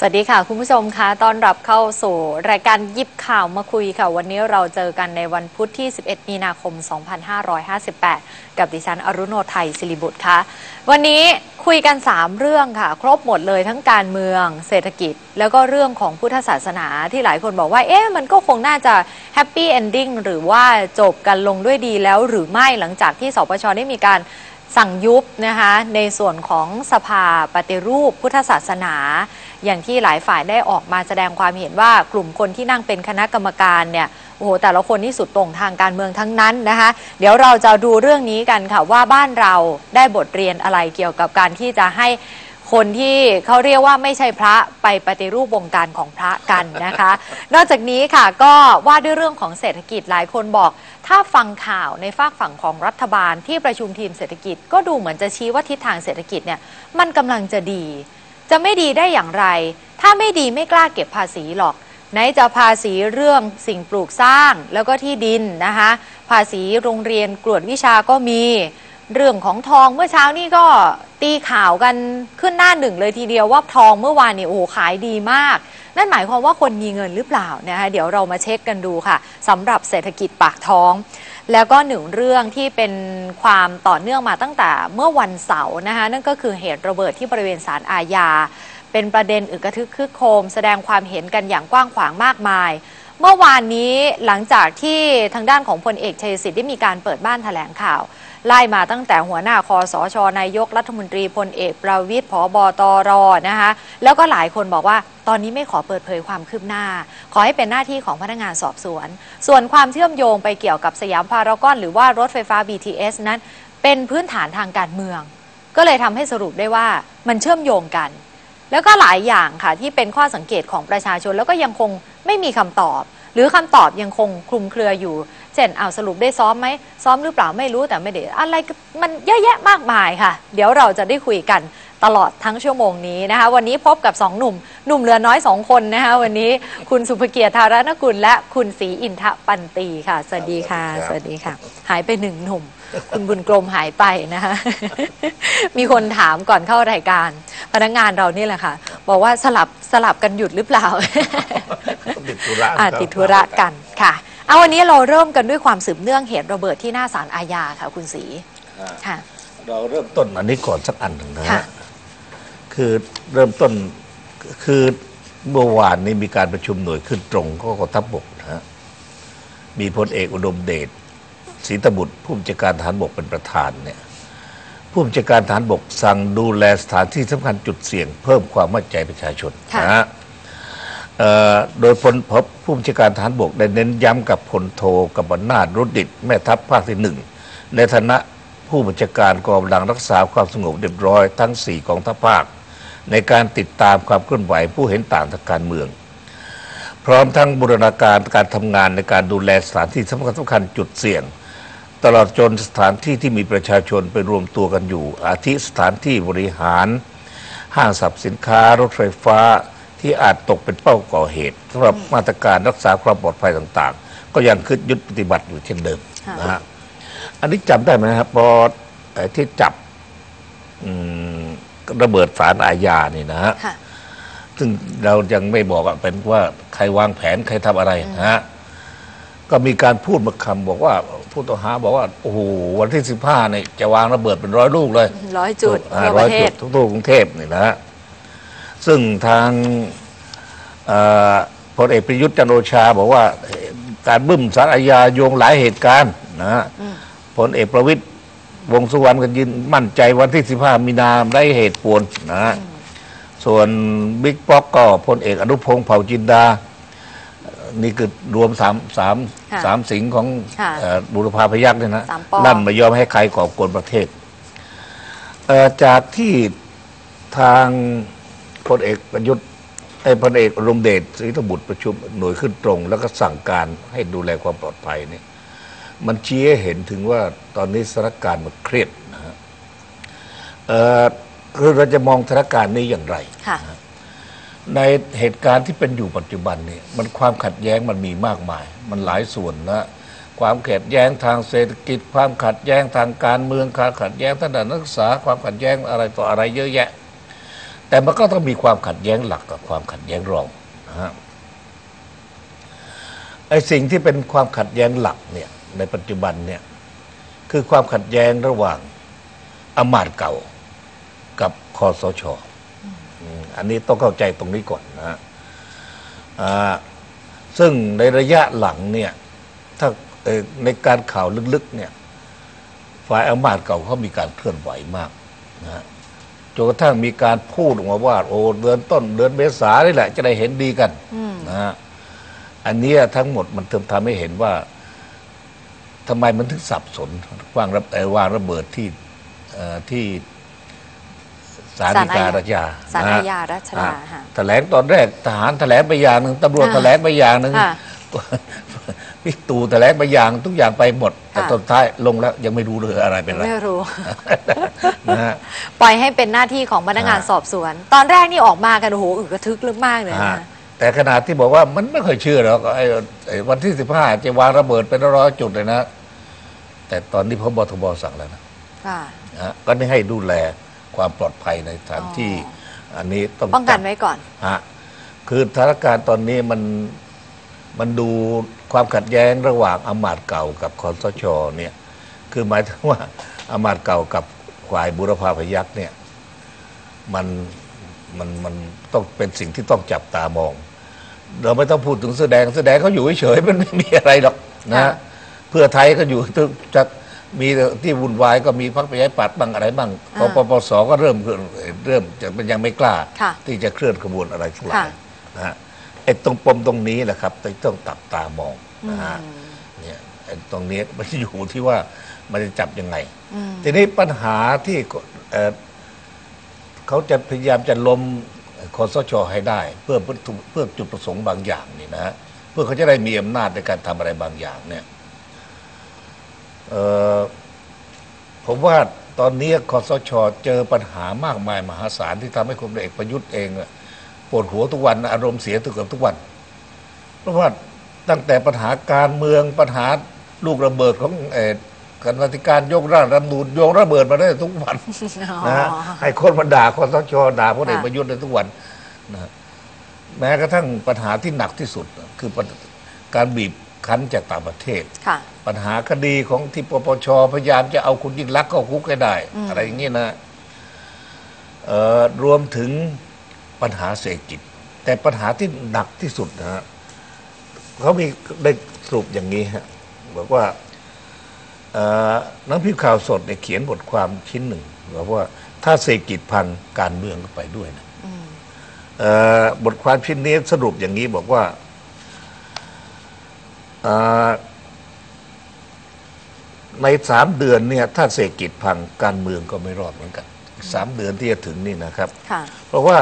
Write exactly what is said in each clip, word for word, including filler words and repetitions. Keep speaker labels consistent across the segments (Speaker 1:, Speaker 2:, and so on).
Speaker 1: สวัสดีค่ะคุณผู้ชมคะต้อนรับเข้าสู่รายการยิบข่าวมาคุยค่ะวันนี้เราเจอกันในวันพุธที่สิบเอ็ดมีนาคมสองพันห้าร้อยห้าสิบแปดกับดิฉันอรุโนไทยศิริบุตรค่ะวันนี้คุยกันสามเรื่องค่ะครบหมดเลยทั้งการเมืองเศรษฐกิจแล้วก็เรื่องของพุทธศาสนาที่หลายคนบอกว่าเอ๊ะมันก็คงน่าจะแฮปปี้เอนดิ้งหรือว่าจบกันลงด้วยดีแล้วหรือไม่หลังจากที่สปช.ได้มีการสั่งยุบนะคะในส่วนของสภาปฏิรูปพุทธศาสนาอย่างที่หลายฝ่ายได้ออกมาแสดงความเห็นว่ากลุ่มคนที่นั่งเป็นคณะกรรมการเนี่ยโอ้โหแต่ละคนที่สุดตรงทางการเมืองทั้งนั้นนะคะเดี๋ยวเราจะดูเรื่องนี้กันค่ะว่าบ้านเราได้บทเรียนอะไรเกี่ยวกับการที่จะให้คนที่เขาเรียกว่าไม่ใช่พระไปปฏิรูปวงการของพระกันนะคะนอกจากนี้ค่ะก็ว่าด้วยเรื่องของเศรษฐกิจหลายคนบอกถ้าฟังข่าวในฝากฝั่งของรัฐบาลที่ประชุมทีมเศรษฐกิจก็ดูเหมือนจะชี้ว่าทิศทางเศรษฐกิจเนี่ยมันกำลังจะดีจะไม่ดีได้อย่างไรถ้าไม่ดีไม่กล้าเก็บภาษีหรอกไหนจะภาษีเรื่องสิ่งปลูกสร้างแล้วก็ที่ดินนะคะภาษีโรงเรียนกวดวิชาก็มีเรื่องของทองเมื่อเช้านี่ก็ตีข่าวกันขึ้นหน้าหนึ่งเลยทีเดียวว่าทองเมื่อวานนี่โอ้โหขายดีมากนั่นหมายความว่าคนมีเงินหรือเปล่านะคะเดี๋ยวเรามาเช็คกันดูค่ะสำหรับเศรษฐกิจปากท้องแล้วก็หนึ่งเรื่องที่เป็นความต่อเนื่องมาตั้งแต่เมื่อวันเสาร์นะคะนั่นก็คือเหตุระเบิดที่บริเวณศาลอาญาเป็นประเด็นอึกกระทึกคึกโครมแสดงความเห็นกันอย่างกว้างขวางมากมายเมื่อวานนี้หลังจากที่ทางด้านของพลเอกชัยศิษฐ์ได้มีการเปิดบ้านแถลงข่าวไล่มาตั้งแต่หัวหน้าคสช.นายกรัฐมนตรีพลเอกประวิตรผบตรนะคะแล้วก็หลายคนบอกว่าตอนนี้ไม่ขอเปิดเผยความคืบหน้าขอให้เป็นหน้าที่ของพนักงานสอบสวนส่วนความเชื่อมโยงไปเกี่ยวกับสยามพารากอนหรือว่ารถไฟฟ้า บี ที เอส นั้นเป็นพื้นฐานทางการเมืองก็เลยทำให้สรุปได้ว่ามันเชื่อมโยงกันแล้วก็หลายอย่างค่ะที่เป็นข้อสังเกตของประชาชนแล้วก็ยังคงไม่มีคำตอบหรือคำตอบยังคงคลุมเครืออยู่เช่นเอาสรุปได้ซ้อมไหมซ้อมหรือเปล่าไม่รู้แต่ไม่ได้อะไรมันเยอะแยะมากมายค่ะเดี๋ยวเราจะได้คุยกันตลอดทั้งชั่วโมงนี้นะคะวันนี้พบกับสองหนุ่มหนุ่มเหลือน้อยสองคนนะคะวันนี้คุณสุภเกียรติธารณกุลและคุณศรีอินทปันตีค่ะสวัสดีค่ะสวัสดีค่ะหายไปหนึ่งหนุ่มคุณบุญกรมหายไปนะคะมีคนถามก่อนเข้ารายการพนักงานเรานี่แหละค่ะบอกว่าสลับสลับกันหยุดหรือเปล่า
Speaker 2: ติดธุระ
Speaker 1: ติดธุระกันค่ะเอาวันนี้เราเริ่มกันด้วยความสืบเนื่องเหตุระเบิดที่หน้าศาลอาญาค่ะคุณศรีค่ะ
Speaker 2: เราเริ่มต้นอันนี้ก่อนสักอันหนึ่งนะฮะคือเริ่มต้นคือเมื่อวานนี้มีการประชุมหน่วยขึ้นตรงของกองทัพบกนะฮะมีพลเอกอุดมเดชศรีตบุตรผู้บัญชาการทหารบกเป็นประธานเนี่ยผู้บัญชาการทหารบกสั่งดูแลสถานที่สำคัญจุดเสี่ยงเพิ่มความมั่นใจประชาชนนะฮะโดยพลผู้บัญชาการทหารบกได้เน้นย้ำกับพลโทกบฏนาถรุดดิตแม่ทัพภาคที่หนึ่งในฐานะผู้บัญชาการกองกำลังรักษาความสงบเรียบร้อยทั้งสี่กองทัพภาคในการติดตามความเคลื่อนไหวผู้เห็นต่างทางการเมืองพร้อมทั้งบูรณาการการทำงานในการดูแลสถานที่สำคัญสำคัญจุดเสี่ยงตลอดจนสถานที่ที่มีประชาชนไปรวมตัวกันอยู่อาทิสถานที่บริหารห้างสรรพสินค้ารถไฟฟ้าที่อาจตกเป็นเป้าก่อเหตุสำหรับมาตรการรักษาความปลอดภัยต่างๆก็ยังคืดยึดปฏิบัติอยู่เช่นเดิมนะฮะอันนี้จำได้ไหมครับพอที่จับระเบิดศาลอาญานี่นะฮะซึ่งเรายังไม่บอกเป็นว่าใครวางแผนใครทำอะไรนะฮะก็มีการพูดมาคำบอกว่าผู้ต้องหาบอกว่าโอ้โหวันที่สิบห้าเนี่ยจะวางระเบิดเป็นร้อยลูกเลย
Speaker 1: ร้อยจุด
Speaker 2: ร้อยจุดทุกๆกรุงเทพนี่นะฮะซึ่งทางพลเอกประยุทธ์จันทร์โอชาบอกว่าการบึ้มศาลอาญาโยงหลายเหตุการณ์นะฮะพลเอกประวิตรวงษ์สุวรรณก็ยืนมั่นใจวันที่สิบห้ามีนาได้เหตุผลนะฮะส่วนบิ๊กป๊อกก็พลเอกอนุพงษ์เผ่าจินดานี่คือรวมสามสามสามสิงห์ของบุรพาพยัคฆ์เนี่ยนะลั่นไม่ยอมให้ใครก่อกวนประเทศจากที่ทางพลเอกประยุทธ์ไอ้พลเอกอุดมเดชศรีตบุตรประชุมหน่วยขึ้นตรงแล้วก็สั่งการให้ดูแลความปลอดภัยเนี่ยมันชี้ให้เห็นถึงว่าตอนนี้สถานการณ์มันเครียดนะฮะคือเราจะมองสถานการณ์นี้อย่างไรในเหตุการณ์ที่เป็นอยู่ปัจจุบันนี่มันความขัดแย้งมันมีมากมายมันหลายส่วนนะความขัดแย้งทางเศรษฐกิจความขัดแย้งทางการเมืองความขัดแย้งทางด้านนักศึกษาความขัดแย้งอะไรต่ออะไรเยอะแยะแต่มันก็ต้องมีความขัดแย้งหลักกับความขัดแย้งรองนะฮะไอ้สิ่งที่เป็นความขัดแย้งหลักเนี่ยในปัจจุบันเนี่ยคือความขัดแย้งระหว่างอำมาตย์เก่ากับคสช.อันนี้ต้องเข้าใจตรงนี้ก่อนนะฮะซึ่งในระยะหลังเนี่ยถ้าในการข่าวลึกๆเนี่ยฝ่ายอำมาตย์เก่าเขามีการเคลื่อนไหวมากนะฮะจนกระทั่งมีการพูดออกมาว่าโอ้เดือนต้นเดือนเมษานี่แหละจะได้เห็นดีกันนะฮะอันนี้ทั้งหมดมันทำให้เห็นว่าทำไมมันถึงสับสนวางระวางระเบิดที่ที่ศาลฎีการัชดา
Speaker 1: ศาลอาญารัชดา
Speaker 2: แถลงตอนแรกทหารแถลงไปอย่างหนึ่งตำรวจแถลงไปอย่างหนึ่งบิ๊กตู่แถลงไปอย่างทุกอย่างไปหมดแต่ตอนท้ายลงแล้วยังไม่รู้เลยอะไรเป็นอะไร
Speaker 1: ไม่รู้นะปล่อยให้เป็นหน้าที่ของพนักงานสอบสวนตอนแรกนี่ออกมากันโอ้โหอึกระทึกลึกมากเลยนะ
Speaker 2: แต่ขนาดที่บอกว่ามันไม่เคยเชื่อหรอกไอ้วันที่สิบห้าจะวางระเบิดเป็นร้อยจุดเลยนะแต่ตอนนี้พบทบสั่งแล้วนะก็ได้ให้ดูแลความปลอดภัยในสถานที่อันนี้ต้อง
Speaker 1: ป้องกันไว้ก่อน
Speaker 2: ฮะคือสถานการณ์ตอนนี้มันมันดูความขัดแย้งระหว่างอำมาตย์เก่ากับคสช.เนี่ยคือหมายถึงว่าอำมาตย์เก่ากับฝ่ายบุรพาพยัคฆ์เนี่ยมันมันมันต้องเป็นสิ่งที่ต้องจับตามองเราไม่ต้องพูดถึงแสดงแสดงเขาอยู่เฉยๆมันไม่มีอะไรหรอกนะเพื่อไทยก็อยู่จะมีที่วุ่นวายก็มีพรรคประชาธิปัตย์บ้างอะไรบ้างปปปสก็เริ่มเริ่มจะยังไม่กล้าที่จะเคลื่อนขบวนอะไรทั้งหลายนะฮะไอ้ตรงปมตรงนี้แหละครับต้องตับตามองนะฮะเนี่ยตรงนี้มันอยู่ที่ว่ามันจะจับยังไงทีนี้ปัญหาที่เขาจะพยายามจะล้มคสช.ให้ได้เพื่อเพื่อจุดประสงค์บางอย่างนี่นะฮะเพื่อเขาจะได้มีอำนาจในการทำอะไรบางอย่างเนี่ยผมว่าตอนนี้คสช.เจอปัญหามากมายมหาศาลที่ทำให้คุณเอกประยุทธ์เองปวดหัวทุกวันอารมณ์เสียทุกกับทุกวันเพราะว่าตั้งแต่ปัญหาการเมืองปัญหาลูกระเบิดของเอ่อคณะกรรมการยกร่างรัฐธรรมนูญโยงระเบิดมาได้ทุกวันนะให้คนมาด่าคสช.ด่าพลเอกประยุทธ์ได้ทุกวันนะแม้กระทั่งปัญหาที่หนักที่สุดคือการบีบคั้นจากต่างประเทศปัญหาคดีของที่ปปช.พยายามจะเอาคุณยิ่งลักษณ์เข้าคุกให้ได้อะไรอย่างนี้นะรวมถึงปัญหาเศรษฐกิจแต่ปัญหาที่หนักที่สุดนะฮะเขามีได้สรุปอย่างนี้ฮะบอกว่าหนังพิมพ์ข่าวสดเนี่ยเขียนบทความชิ้นหนึ่งบอกว่าถ้าเศรษฐกิจพังการเมืองก็ไปด้วยนะบทความชิ้นนี้สรุปอย่างนี้บอกว่าในสามเดือนเนี่ยถ้าเศรษฐกิจพังการเมืองก็ไม่รอดเหมือนกันสามเดือนที่จะถึงนี่นะครับเพราะว่า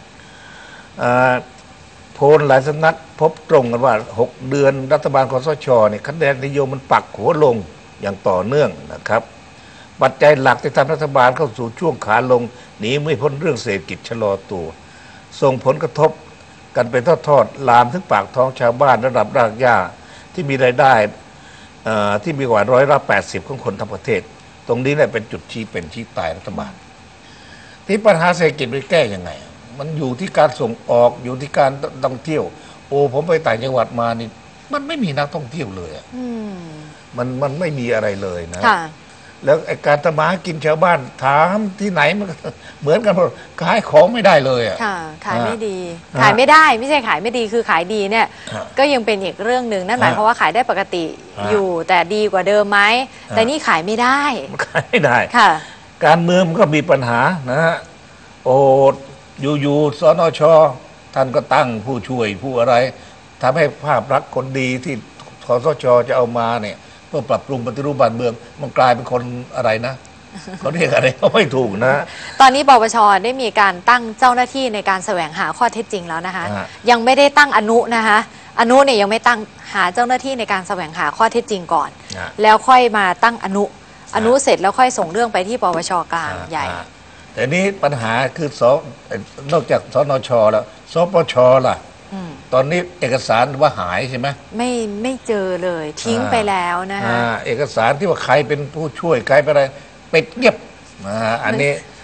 Speaker 2: โพลหลายสำนักพบตรงกันว่าหกเดือนรัฐบาลคสช.เนี่ยคะแนนนิยมมันปักหัวลงอย่างต่อเนื่องนะครับปัจจัยหลักที่ทำรัฐบาลเข้าสู่ช่วงขาลงหนีไม่พ้นเรื่องเศรษฐกิจชะลอตัวส่งผลกระทบกันเป็นทอดๆลามถึงปากท้องชาวบ้านระดับรากหญ้าที่มีรายได้ที่มีกว่าร้อยละแปดสิบของคนทั้งประเทศตรงนี้เนี่ยเป็นจุดชี้เป็นชี้ตายรัฐบาลที่ปัญหาเศรษฐกิจไปแก้ยังไงมันอยู่ที่การส่งออกอยู่ที่การท่องเที่ยวโอ้ผมไปต่างจังหวัดมานี่มันไม่มีนักท่องเที่ยวเลยอ่ะมันมันไม่มีอะไรเลยนะแล้วการทำมาหากินชาวบ้านถามที่ไหนมันเหมือนกันหมดขายของไม่ได้เลยอ่ะ
Speaker 1: ขายไม่ดีขายไม่ได้ไม่ใช่ขายไม่ดีคือขายดีเนี่ยก็ยังเป็นอีกเรื่องหนึ่งนั่นหมายความว่าขายได้ปกติอยู่แต่ดีกว่าเดิมไหมแต่นี่ขายไม่ได้
Speaker 2: ขายไม่ได้
Speaker 1: ค่ะ
Speaker 2: การเมืองมันก็มีปัญหานะฮะโอ้อยู่ๆสนช.ท่านก็ตั้งผู้ช่วยผู้อะไรทำให้ภาพลักษณ์คนดีที่คสช.จะเอามาเนี่ยเพื่อปรับปรุงปฏิรูปบ้านเมืองมันกลายเป็นคนอะไรนะเขาเรียกอะไรก็ไม่ถูกนะ
Speaker 1: ตอนนี้ปปช.ได้มีการตั้งเจ้าหน้าที่ในการแสวงหาข้อเท็จจริงแล้วนะคะยังไม่ได้ตั้งอนุนะคะอนุเนี่ยยังไม่ตั้งหาเจ้าหน้าที่ในการแสวงหาข้อเท็จจริงก่อนแล้วค่อยมาตั้งอนุอนุเสร็จแล้วค่อยส่งเรื่องไปที่ปปช.กลางใหญ่
Speaker 2: แต่นี้ปัญหาคือสนอกจากสนช.แล้วสปช.ล่ะตอนนี้เอกสารว่าหายใช่ไหม
Speaker 1: ไม่ไม่เจอเลยทิ้งไปแล้วนะคะ
Speaker 2: เอกสารที่ว่าใครเป็นผู้ช่วยใครเป็นอะไรปิดเงียบอันนี้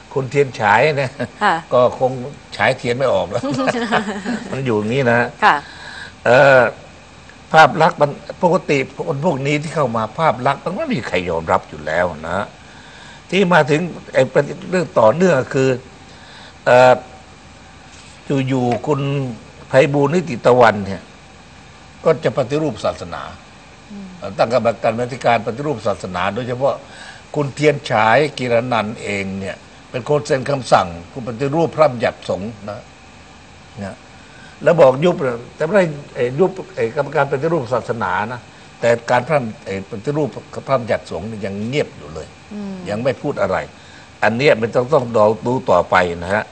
Speaker 2: คุณเทียนฉายนะก็คงฉายเทียนไม่ออกแล้ว มันอยู่อย่างนี้นะเออภาพลักษณ์มันปกติคนพวกนี้ที่เข้ามาภาพลักษณ์มันไม่มีใครยอมรับอยู่แล้วนะที่มาถึงไอ้เรื่องต่อเนื่องคือเอออยู่ๆคุณไพบูลย์นิติตะวันเนี่ยก็จะปฏิรูปศาสนาตั้งกรรมการบริการปฏิรูปศาสนาโดยเฉพาะคุณเทียนฉายกิรนันท์เองเนี่ยเป็นคนเซ็นคำสั่งคุณปฏิรูปพระบัญญัติสงฆ์นะนะแล้วบอกยุบแต่ไม่ได้ยุบกรรมการปฏิรูปศาสนานะแต่การพระปฏิรูปพระบัญญัติสงฆ์ยังเงียบอยู่เลยยังไม่พูดอะไรอันนี้มันต้องต้องดูต่อไปนะฮะ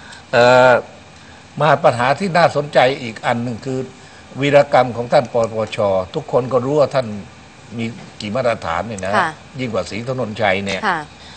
Speaker 2: มาปัญหาที่น่าสนใจอีกอันหนึ่งคือวีรกรรมของท่านปปช.ทุกคนก็รู้ว่าท่านมีกี่มาตรฐานเนี่ยนะยิ่งกว่าศรีถนนชัยเนี่ย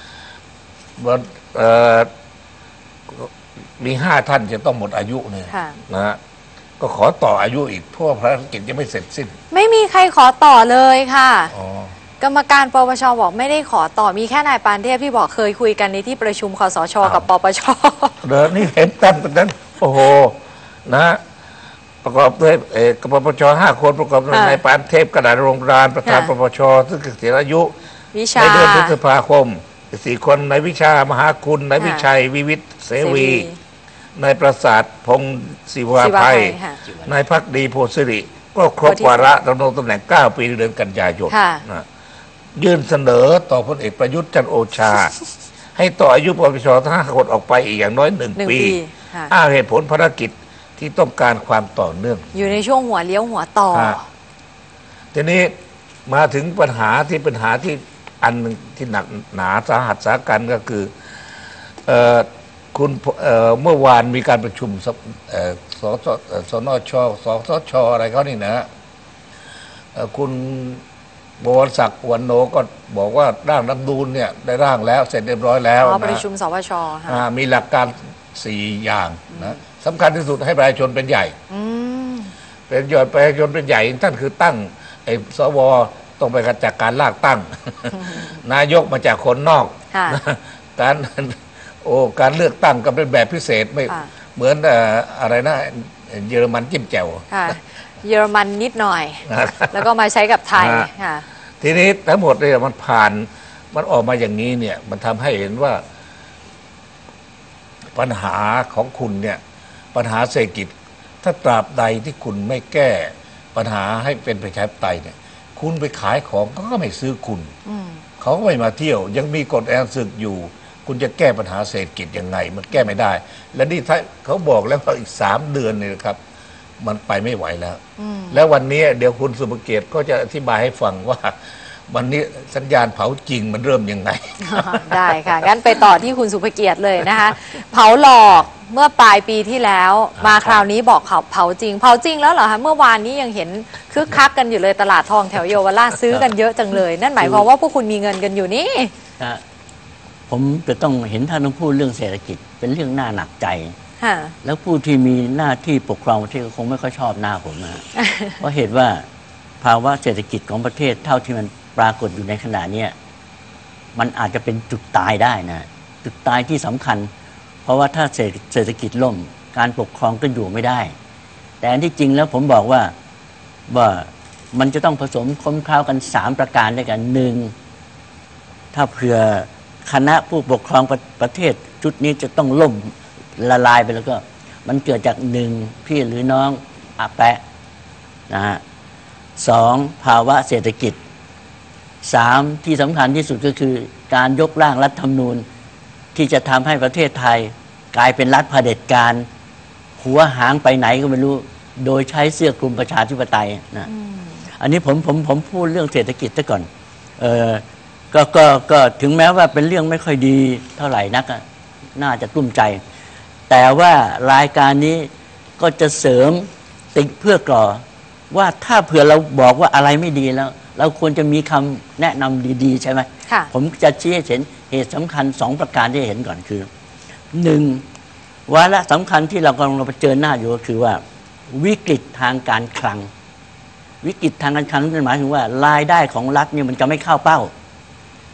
Speaker 2: มีห้าท่านจะต้องหมดอายุเนี่ยนะฮะก็ขอต่ออายุอีกเพราะภารกิจยังไม่เสร็จสิ้น
Speaker 1: ไม่มีใครขอต่อเลยค่ะกรรมการปปช.บอกไม่ได้ขอต่อมีแค่นายปานเทพที่บอกเคยคุยกันในที่ประชุมคสช.กับปปช.
Speaker 2: เดี๋ยวนี่เห็นท่านเป็นนั้นโอ้โหนะประกอบด้วยเอกปปชห้าคนประกอบด้วยนายปานเทพกระดาษโรงรานประธานปปชซึ่งเกษียณอายุในเดือนพฤษภาคมสี่คนนายวิชามหาคุณนายวิชัยวิวิทย์เสวีนายประสาทพงศ์ศิวาภัยนายภักดีโพสิริก็ครบวาระดำรงตำแหน่งเก้าปีเดือนกันยายนนะยื่นเสนอต่อพลเอกประยุทธ์จันทร์โอชาให้ต่ออายุปปชทั้งห้าคนออกไปอีกอย่างน้อยหนึ่งปีอ้างเหตุผลภารกิจที่ต้องการความต่อเนื่อง
Speaker 1: อยู่ในช่วงหัวเลี้ยวหัวต่อ
Speaker 2: ทีนี้มาถึงปัญหาที่ปัญหาที่อันหนึ่งที่หนักหนาสาหัสสากันก็คือคุณเมื่อวานมีการประชุมสสสนชสสชอะไรเขานี่นะคุณบวรศักดิ์วรรณโนก็บอกว่าร่างรัฐธรรมนูญเนี่ยได้ร่างแล้วเสร็จเรียบร้อยแล้วนะ
Speaker 1: ประชุมสวช
Speaker 2: มีหลักการสี่อย่างนะสำคัญที่สุดให้ประชาชนเป็นใหญ่เป็นยอดประชาชนเป็นใหญ่ท่านคือตั้งไอ้สวต้องไปจากการลากตั้งนายกมาจากคนนอกการโอ้การเลือกตั้งก็เป็นแบบพิเศษไม่เหมือนอะไรนะเยอรมันจิ้มแจ่ว
Speaker 1: เยอรมันนิดหน่อยแล้วก็มาใช้กับไทย
Speaker 2: ทีนี้ทั้งหมดเนี่ยมันผ่านมันออกมาอย่างนี้เนี่ยมันทำให้เห็นว่าปัญหาของคุณเนี่ยปัญหาเศรษฐกิจถ้าตราบใดที่คุณไม่แก้ปัญหาให้เป็นประชาธิปไตยเนี่ยคุณไปขายของเขาก็ไม่ซื้อคุณเขาก็ไม่มาเที่ยวยังมีกฎแอนศึกอยู่คุณจะแก้ปัญหาเศรษฐกิจยังไงมันแก้ไม่ได้และนี่ถ้าเขาบอกแล้วว่าอีกสามเดือนเนี่ยครับมันไปไม่ไหวแล้วแล้ววันนี้เดี๋ยวคุณสุภเกียรติก็จะอธิบายให้ฟังว่าวันนี้สัญญาณเผาจริงมันเริ่มยังไง
Speaker 1: ได้ค่ะงั้นไปต่อที่คุณสุภเกียรติเลยนะคะเผาหลอกเมื่อปลายปีที่แล้วมาคราวนี้บอกเผาจริงเผาจริงแล้วเหรอคะเมื่อวานนี้ยังเห็นคึกคักกันอยู่เลยตลาดทองแถวเยาวราชซื้อกันเยอะจังเลยนั่นหมายความว่าพวกคุณมีเงินกันอยู่นี่
Speaker 3: ผมจะต้องเห็นท่านต้องพูดเรื่องเศรษฐกิจเป็นเรื่องน่าหนักใจแล้วผู้ที่มีหน้าที่ปกครองประเทศก็คงไม่ค่อยชอบหน้าผมนะเพราะเหตุว่าภาวะเศรษฐกิจของประเทศเท่าที่มันปรากฏอยู่ในขณะนี้มันอาจจะเป็นจุดตายได้นะจุดตายที่สำคัญเพราะว่าถ้าเศรษฐกิจล่มการปกครองก็อยู่ไม่ได้แต่อันที่จริงแล้วผมบอกว่าว่ามันจะต้องผสมคมเคล้ากันสามประการด้วยกันหนึ่งถ้าเผื่อคณะผู้ปกครองประประเทศชุดนี้จะต้องล่มละลายไปแล้วก็มันเกิดจากหนึ่งพี่หรือน้องอาแปะนะฮะสองภาวะเศรษฐกิจสามที่สำคัญที่สุดก็คือการยกร่างรัฐธรรมนูญที่จะทำให้ประเทศไทยกลายเป็นรัฐเผด็จการหัวหางไปไหนก็ไม่รู้โดยใช้เสื้อกลุ่มประชาธิปไตยนะอันนี้ผมผมผมพูดเรื่องเศรษฐกิจซะก่อนเออก็ก็ก็ถึงแม้ว่าเป็นเรื่องไม่ค่อยดีเท่าไหร่นักน่าจะกลุ้มใจแต่ว่ารายการนี้ก็จะเสริมติ๊กเพื่อก่อว่าถ้าเผื่อเราบอกว่าอะไรไม่ดีแล้วเราควรจะมีคำแนะนำดีๆใช่ไหมผมจะชี้ให้เห็นเหตุสำคัญสองประการที่เห็นก่อนคือหนึ่งวาระสำคัญที่เรากำลังเผชิญหน้าอยู่ก็คือว่าวิกฤตทางการคลังวิกฤตทางการคลังนั่นหมายถึงว่ารายได้ของรัฐเนี่ยมันจะไม่เข้าเป้า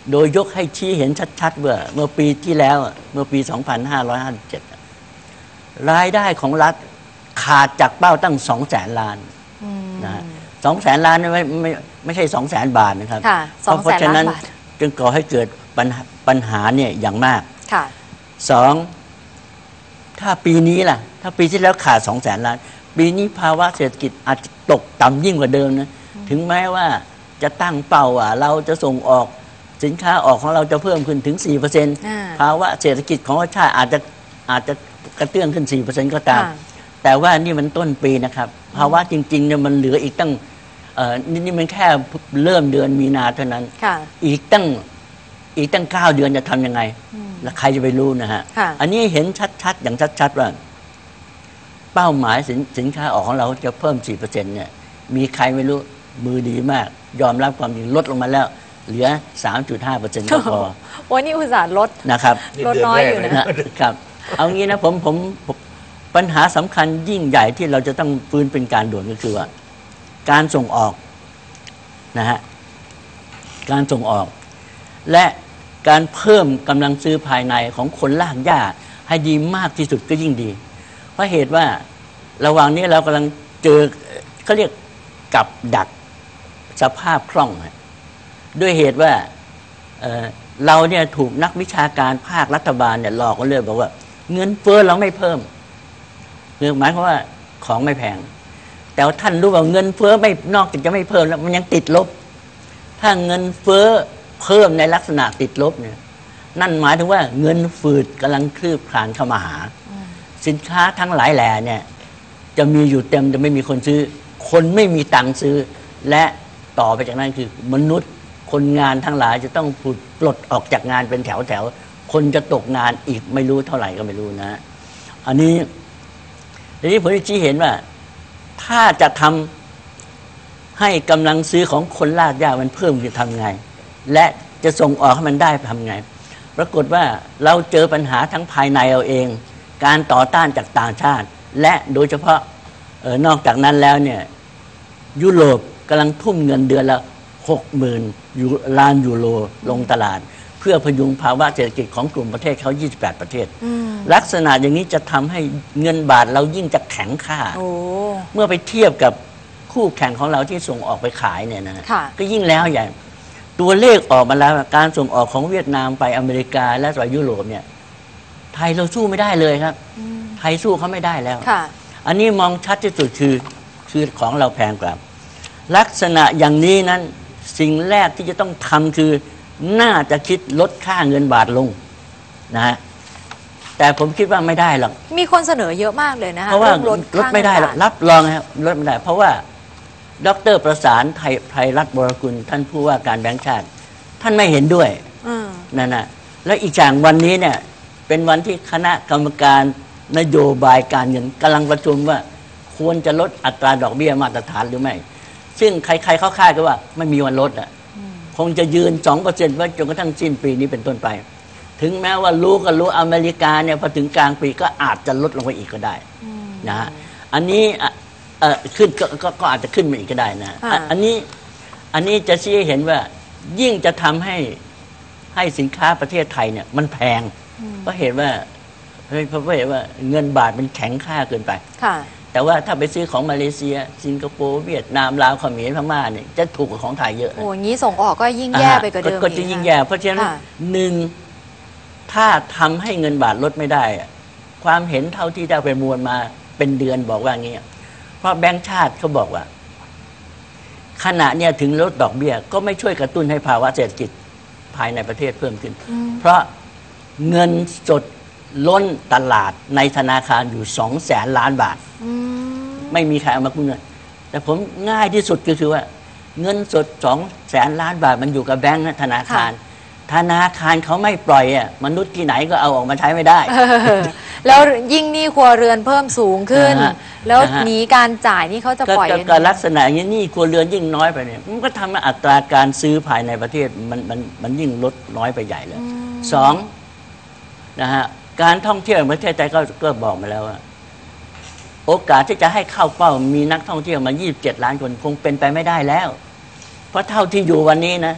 Speaker 3: โดยยกให้ชี้เห็นชัดๆว่าเมื่อปีที่แล้วเมื่อปี สองพันห้าร้อยห้าสิบเจ็ด รายได้ของรัฐขาดจากเป้าตั้งสองแสนล้านนะสองแสนล้านไม่ไม่ไม่ใช่สองแสนบาทนะครับเพราะฉะนั้นจึงก่อให้เกิดปัญหาปัญหาเนี่ยอย่างมากสองถ้าปีนี้ล่ะถ้าปีที่แล้วขาดสองแสนล้านปีนี้ภาวะเศรษฐกิจอาจจะตกต่ำยิ่งกว่าเดิมนะถึงแม้ว่าจะตั้งเป้าว่าเราจะส่งออกสินค้าออกของเราจะเพิ่มขึ้นถึง สี่เปอร์เซ็นต์ ภาวะเศรษฐกิจของชาติอาจจะอาจจะกระเตื้องขึ้น สี่เปอร์เซ็นต์ ก็ตามแต่ว่านี่มันต้นปีนะครับภาวะจริงๆเนี่ยมันเหลืออีกตั้งเอ่อนี่นี่มันแค่เริ่มเดือนมีนาเท่านั้นอีกตั้งอีกตั้งเก้าเดือนจะทำยังไงแล้วใครจะไปรู้นะฮะอันนี้เห็นชัดๆอย่างชัดๆว่าเป้าหมายสินสินค้าออกของเราจะเพิ่ม สี่เปอร์เซ็นต์ เนี่ยมีใครไม่รู้มือดีมากยอมรับความจริงลดลงมาแล้วเหลือ สามจุดห้าเปอร์เซ็นต์ ก็พอ
Speaker 1: โอ้นี่อุตส่าห์ลด
Speaker 3: นะครับ
Speaker 1: ลดน้อยอยู่
Speaker 3: นะครับเอางี้นะผมผมปัญหาสำคัญยิ่งใหญ่ที่เราจะต้องฟื้นเป็นการด่วนก็คือว่าการส่งออกนะฮะการส่งออกและการเพิ่มกำลังซื้อภายในของคนลากหญ้าให้ดีมากที่สุดก็ยิ่งดีเพราะเหตุว่าระหว่างนี้เรากำลังเจอเขาเรียกกับดักสภาพคล่องด้วยเหตุว่า เ, เราเนี่ยถูกนักวิชาการภาครัฐบาลเนี่ยหลอกกันเลยบอกว่าเงินเฟ้อเราไม่เพิ่มคือหมายความว่าของไม่แพงแต่ว่าท่านรู้ว่าเงินเฟ้อไม่นอกจากจะไม่เพิ่มแล้วมันยังติดลบถ้าเงินเฟ้อเพิ่มในลักษณะติดลบเนี่ยนั่นหมายถึงว่าเงินฝืดกำลังคลืบคลานเข้ามาหาสินค้าทั้งหลายแหล่เนี่ยจะมีอยู่เต็มจะไม่มีคนซื้อคนไม่มีตังค์ซื้อและต่อไปจากนั้นคือมนุษย์คนงานทั้งหลายจะต้องปลดออกจากงานเป็นแถวแถวคนจะตกงานอีกไม่รู้เท่าไหร่ก็ไม่รู้นะอันนี้ทีนี้ผมชี้เห็นว่าถ้าจะทำให้กำลังซื้อของคนลากหญ้ามันเพิ่มจะทำไงและจะส่งออกให้มันได้ทำไงปรากฏว่าเราเจอปัญหาทั้งภายในเราเองการต่อต้านจากต่างชาติและโดยเฉพาะเออนอกจากนั้นแล้วเนี่ยยุโรปกำลังทุ่มเงินเดือนละหกหมื่นล้านยูโรลงตลาดเพื่อพยุงภาวะเศรษฐกิจของกลุ่มประเทศเขายี่สิบแปดประเทศลักษณะอย่างนี้จะทำให้เงินบาทเรายิ่งจะแข็งค่าเมื่อไปเทียบกับคู่แข่งของเราที่ส่งออกไปขายเนี่ยนะก็ยิ่งแล้วใหญ่ตัวเลขออกมาแล้วการส่งออกของเวียดนามไปอเมริกาและไปยุโรปเนี่ยไทยเราสู้ไม่ได้เลยครับไทยสู้เขาไม่ได้แล้วอันนี้มองชัดที่สุดคือคือของเราแพงกว่าลักษณะอย่างนี้นั้นสิ่งแรกที่จะต้องทำคือน่าจะคิดลดค่าเงินบาทลงนะฮะแต่ผมคิดว่าไม่ได้หรอก
Speaker 1: มีคนเสนอเยอะมากเลยนะคะ
Speaker 3: เพราะว่าลดลดไม่ได้หรอกรับรองครับลดไม่ได้เพราะว่าดร.ประสานไทยไพรัตน์ วรกุลท่านผู้ว่าการแบงก์ชาติท่านไม่เห็นด้วยนั่นนะและอีกอย่างวันนี้เนี่ยเป็นวันที่คณะกรรมการนโยบายการเงินกำลังประชุมว่าควรจะลดอัตราดอกเบี้ยมาตรฐานหรือไม่ซึ่งใครๆเขาคาดกันว่าไม่มีวันลดอ่ะคงจะยืน สองเปอร์เซ็นต์ ไว้จนกระทั่งสิ้นปีนี้เป็นต้นไปถึงแม้ว่ารู้ก็รู้อเมริกาเนี่ยพอถึงกลางปีก็อาจจะลดลงไปอีกก็ได้นะอันนี้เอ่อขึ้นก็ก็อาจจะขึ้นมาอีกก็ได้นะอันนี้อันนี้จะชี้ให้เห็นว่ายิ่งจะทำให้ให้สินค้าประเทศไทยเนี่ยมันแพงเพราะเหตุว่าเพราะเหตุว่าเงินบาทมันแข็งค่าเกินไปแต่ว่าถ้าไปซื้อของมาเลเซียสิงคโปร์เวียดนามลาวเขมรพม่าเนี่ยจะถูกกว่าของไทยเยอะ
Speaker 1: โอ้ยงี้ส่งออกก็ยิ่งแย่ไปกว่าเดิม
Speaker 3: ก็จะยิ่งแย่เพราะฉะนั้นหนึ่งถ้าทำให้เงินบาทลดไม่ได้ความเห็นเท่าที่ได้ไปมวลมาเป็นเดือนบอกว่างี้เพราะแบงก์ชาติเขาบอกว่าขณะเนี้ยถึงลดดอกเบี้ยก็ไม่ช่วยกระตุ้นให้ภาวะเศรษฐกิจภายในประเทศเพิ่มขึ้นเพราะเงินสดล้นตลาดในธนาคารอยู่สองแสนล้านบาทไม่มีใครเอามากู้เงินแต่ผมง่ายที่สุดก็คือว่าเงินสดสองแสนล้านบาทมันอยู่กับแบงก์ธนาคารธนาคารเขาไม่ปล่อยอ่ะมนุษย์ที่ไหนก็เอาออกมาใช้ไม่ได้
Speaker 1: แล้วยิ่งหนี้ครัวเรือนเพิ่มสูงขึ้นแล้วหนีการจ่ายนี่เขาจะปล่อย
Speaker 3: ก็ลักษณะอย่างนี้หนี้ครัวเรือนยิ่งน้อยไปเนี่ยมันก็ทำให้อัตราการซื้อภายในประเทศมันมันมันยิ่งลดน้อยไปใหญ่เลยสองนะฮะการท่องเที่ยวในประเทศไทยก็ก็บอกมาแล้วว่าโอกาสที่จะให้เข้าเป้ามีนักท่องเที่ยวมายี่สิบเจ็ดล้านคนคงเป็นไปไม่ได้แล้วเพราะเท่าที่อยู่วันนี้นะ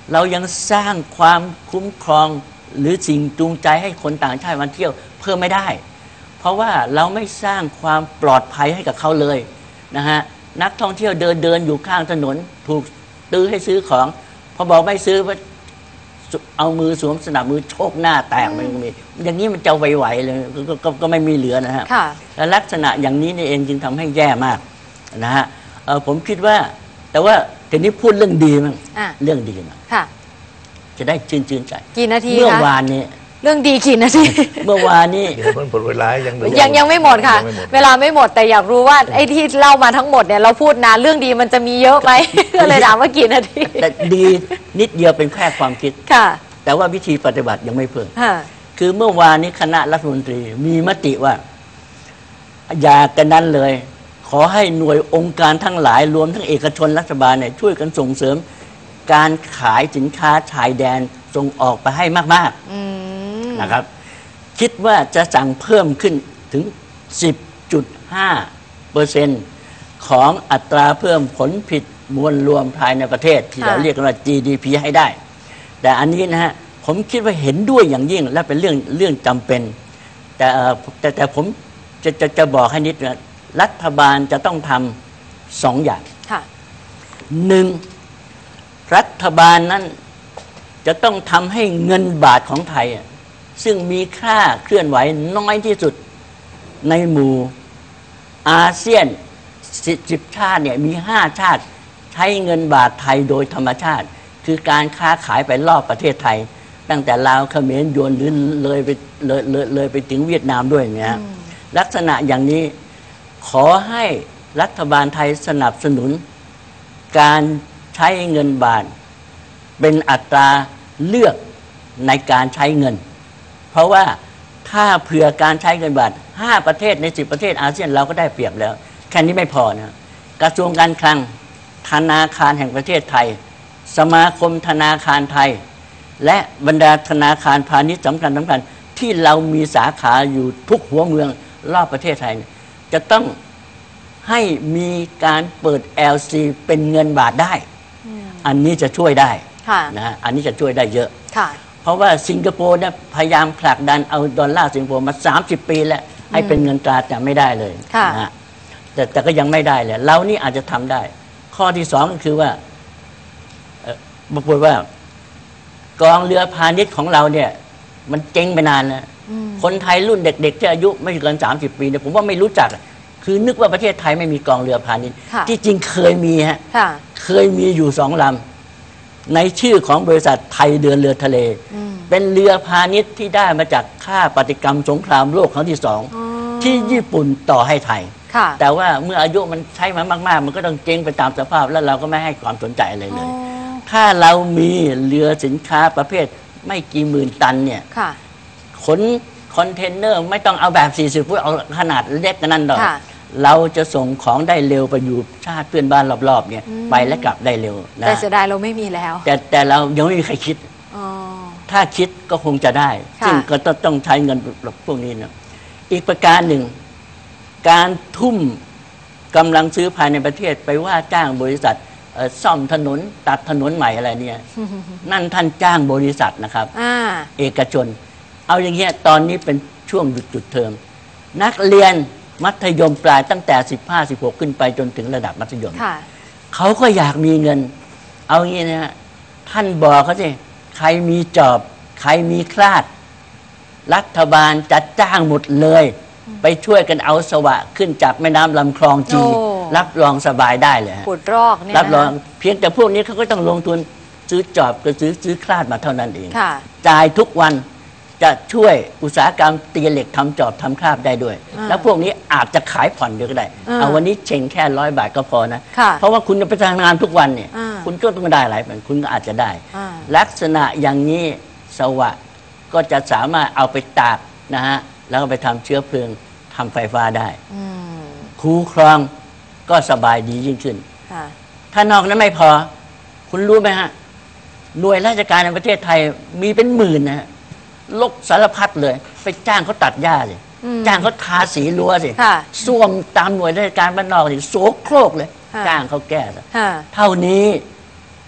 Speaker 3: เรายังสร้างความคุ้มครองหรือสิ่งจูงใจให้คนต่างชาติมาเที่ยวเพิ่มไม่ได้เพราะว่าเราไม่สร้างความปลอดภัยให้กับเขาเลยนะฮะนักท่องเที่ยวเดินเดินอยู่ข้างถนนถูกตื้อให้ซื้อของพอบอกไม่ซื้อว่าเอามือสวมสนับมือโชกหน้าแตกมันมีอย่างนี้มันจะไหวๆเลย ก, ก, ก็ไม่มีเหลือนะฮะและลักษณะอย่างนี้นี่เองจึงทำให้แย่มากนะฮะผมคิดว่าแต่ว่าทีนี้พูดเรื่องดีมั้งเรื่องดีมั้งจะได้ชื่นชื่นใจ
Speaker 1: กี่นาที
Speaker 3: เมื่อวานนี้
Speaker 1: เรื่องดีกี่นาที
Speaker 3: เมื่อวานนี้
Speaker 2: เดี๋ยวมันหมดเวลายัง
Speaker 1: ยังยังไม่หมดค่ะเวลาไม่หมดแต่อยากรู้ว่าไอ้ที่เล่ามาทั้งหมดเนี่ยเราพูดนานเรื่องดีมันจะมีเยอะไหมก็เลยถามว่ากี่นาที
Speaker 3: แต่ดีนิดเดียวเป็นแค่ความคิด
Speaker 1: ค่ะ
Speaker 3: แต่ว่าวิธีปฏิบัติยังไม่เพิ่มคือเมื่อวานนี้คณะรัฐมนตรีมีมติว่าอย่ากันนั้นเลยขอให้หน่วยองค์การทั้งหลายรวมทั้งเอกชนรัฐบาลเนี่ยช่วยกันส่งเสริมการขายสินค้าชายแดนส่งออกไปให้มากๆนะครับคิดว่าจะสั่งเพิ่มขึ้นถึง สิบจุดห้าเปอร์เซ็นต์ ของอัตราเพิ่มผลผลิตมวลรวมภายในประเทศที่เราเรียกว่า จี ดี พี ให้ได้แต่อันนี้นะฮะผมคิดว่าเห็นด้วยอย่างยิ่งและเป็นเรื่องเรื่องจำเป็นแต่แต่แต่ผมจะจะจะบอกให้นิดนะรัฐบาลจะต้องทำสองอย่างหนึ่งรัฐบาลนั้นจะต้องทำให้เงินบาทของไทยซึ่งมีค่าเคลื่อนไหวน้อยที่สุดในหมู่อาเซียนสิบชาติเนี่ยมีห้าชาติใช้เงินบาทไทยโดยธรรมชาติคือการค้าขายไปรอบประเทศไทยตั้งแต่ลาวเขมรยวนหรือเลยไปเลยเลยเลยไปถึงเวียดนามด้วยเนี่ยลักษณะอย่างนี้ขอให้รัฐบาลไทยสนับสนุนการใช้เงินบาทเป็นอัตราเลือกในการใช้เงินเพราะว่าถ้าเผื่อการใช้เงินบาทห้าประเทศในสิบประเทศอาเซียนเราก็ได้เปรียบแล้วแค่นี้ไม่พอนะกระทรวงการคลังธนาคารแห่งประเทศไทยสมาคมธนาคารไทยและบรรดาธนาคารพาณิชย์สำคัญสำคัญที่เรามีสาขาอยู่ทุกหัวเมืองรอบประเทศไทยจะต้องให้มีการเปิด แอล ซี เป็นเงินบาทได้อันนี้จะช่วยได้นะอันนี้จะช่วยได้เยอะเพราะว่าสิงคโปร์เนี่ยพยายามผลักดันเอาดอลลาร์สิงคโปร์มาสามสิบปีแล้วให้เป็นเงินตราแต่ไม่ได้เลยนะแต่แต่ก็ยังไม่ได้เลยเรานี่อาจจะทำได้ข้อที่สองก็คือว่าบอกว่ากองเรือพาณิชย์ของเราเนี่ยมันเจ๊งไปนานแล้วคนไทยรุ่นเด็กๆที่อายุไม่เกินสามสิบปีเนี่ยผมว่าไม่รู้จักคือนึกว่าประเทศไทยไม่มีกองเรือพาณิชย์ที่จริงเคยมีฮะเคยมีอยู่สองลำในชื่อของบริษัทไทยเดินเรือทะเลเป็นเรือพาณิชย์ที่ได้มาจากค่าปฏิกรรมสงครามโลกครั้งที่สองที่ญี่ปุ่นต่อให้ไทยแต่ว่าเมื่ออายุมันใช้มามากๆมันก็ต้องเจ๊งไปตามสภาพแล้วเราก็ไม่ให้ความสนใจอะไรเลยถ้าเรามีเรือสินค้าประเภทไม่กี่หมื่นตันเนี่ยขนคอนเทนเนอร์ไม่ต้องเอาแบบสี่สิบฟุตเอาขนาดเล็กกันนั่นหรอกเราจะส่งของได้เร็วไปอยู่ชาติเพื่อนบ้านรอบๆเนี่ยไปและกลับได้เร็วนะ
Speaker 1: แต่เสียดายเราไม่มีแล้ว
Speaker 3: แต่แต่เรายังไม่มีใครคิดถ้าคิดก็คงจะได้ซึ่งก็ต้องใช้เงินพวกนี้นะอีกประการหนึ่งการทุ่มกำลังซื้อภายในประเทศไปว่าจ้างบริษัทซ่อมถนนตัดถนนใหม่อะไรเนี่ยนั่นท่านจ้างบริษัทนะครับเอกชนเอาอย่างเงี้ยตอนนี้เป็นช่วงหยุดจุดเทอมนักเรียนมัธยมปลายตั้งแต่สิบห้าสิบหกขึ้นไปจนถึงระดับมัธยมเขาก็อยากมีเงินเอางี้นะท่านบอกเขาสิใครมีจอบใครมีคลาดรัฐบาลจัดจ้างหมดเลยไปช่วยกันเอาสวะขึ้นจากแม่น้ำลำคลองจีรับรองสบายได้เลย
Speaker 1: ขุดรอกเนี่ย
Speaker 3: รับรองเพียงแต่พวกนี้เขาก็ต้องลงทุนซื้อจอบก็ซื้อซื้อคลาดมาเท่านั้นเองจ่ายทุกวันจะช่วยอุตสาหกรรมตีเหล็กทำจอบทำคราบได้ด้วยแล้วพวกนี้อาจจะขายผ่อนเดียวก็ได้เอาวันนี้เช่งแค่ร้อยบาทก็พอนะเพราะว่าคุณจะไปทำงานทุกวันเนี่ยคุณก็ต้องได้หลายพันคุณก็อาจจะได้ลักษณะอย่างนี้สวะก็จะสามารถเอาไปตากนะฮะแล้วก็ไปทำเชื้อเพลิงทำไฟฟ้าได้คูครองก็สบายดียิ่งขึ้นถ้านอกนั้นไม่พอคุณรู้ไหมฮะหน่วยราชการในประเทศไทยมีเป็นหมื่นนะฮะลกสารพัดเลยไปจ้างเขาตัดหญ้าสิจ้างเขาทาสีรั้วสิส้วมตามหน่วยราชการบ้านนอกสิโสโครกเลยจ้างเขาแก้เท่านี้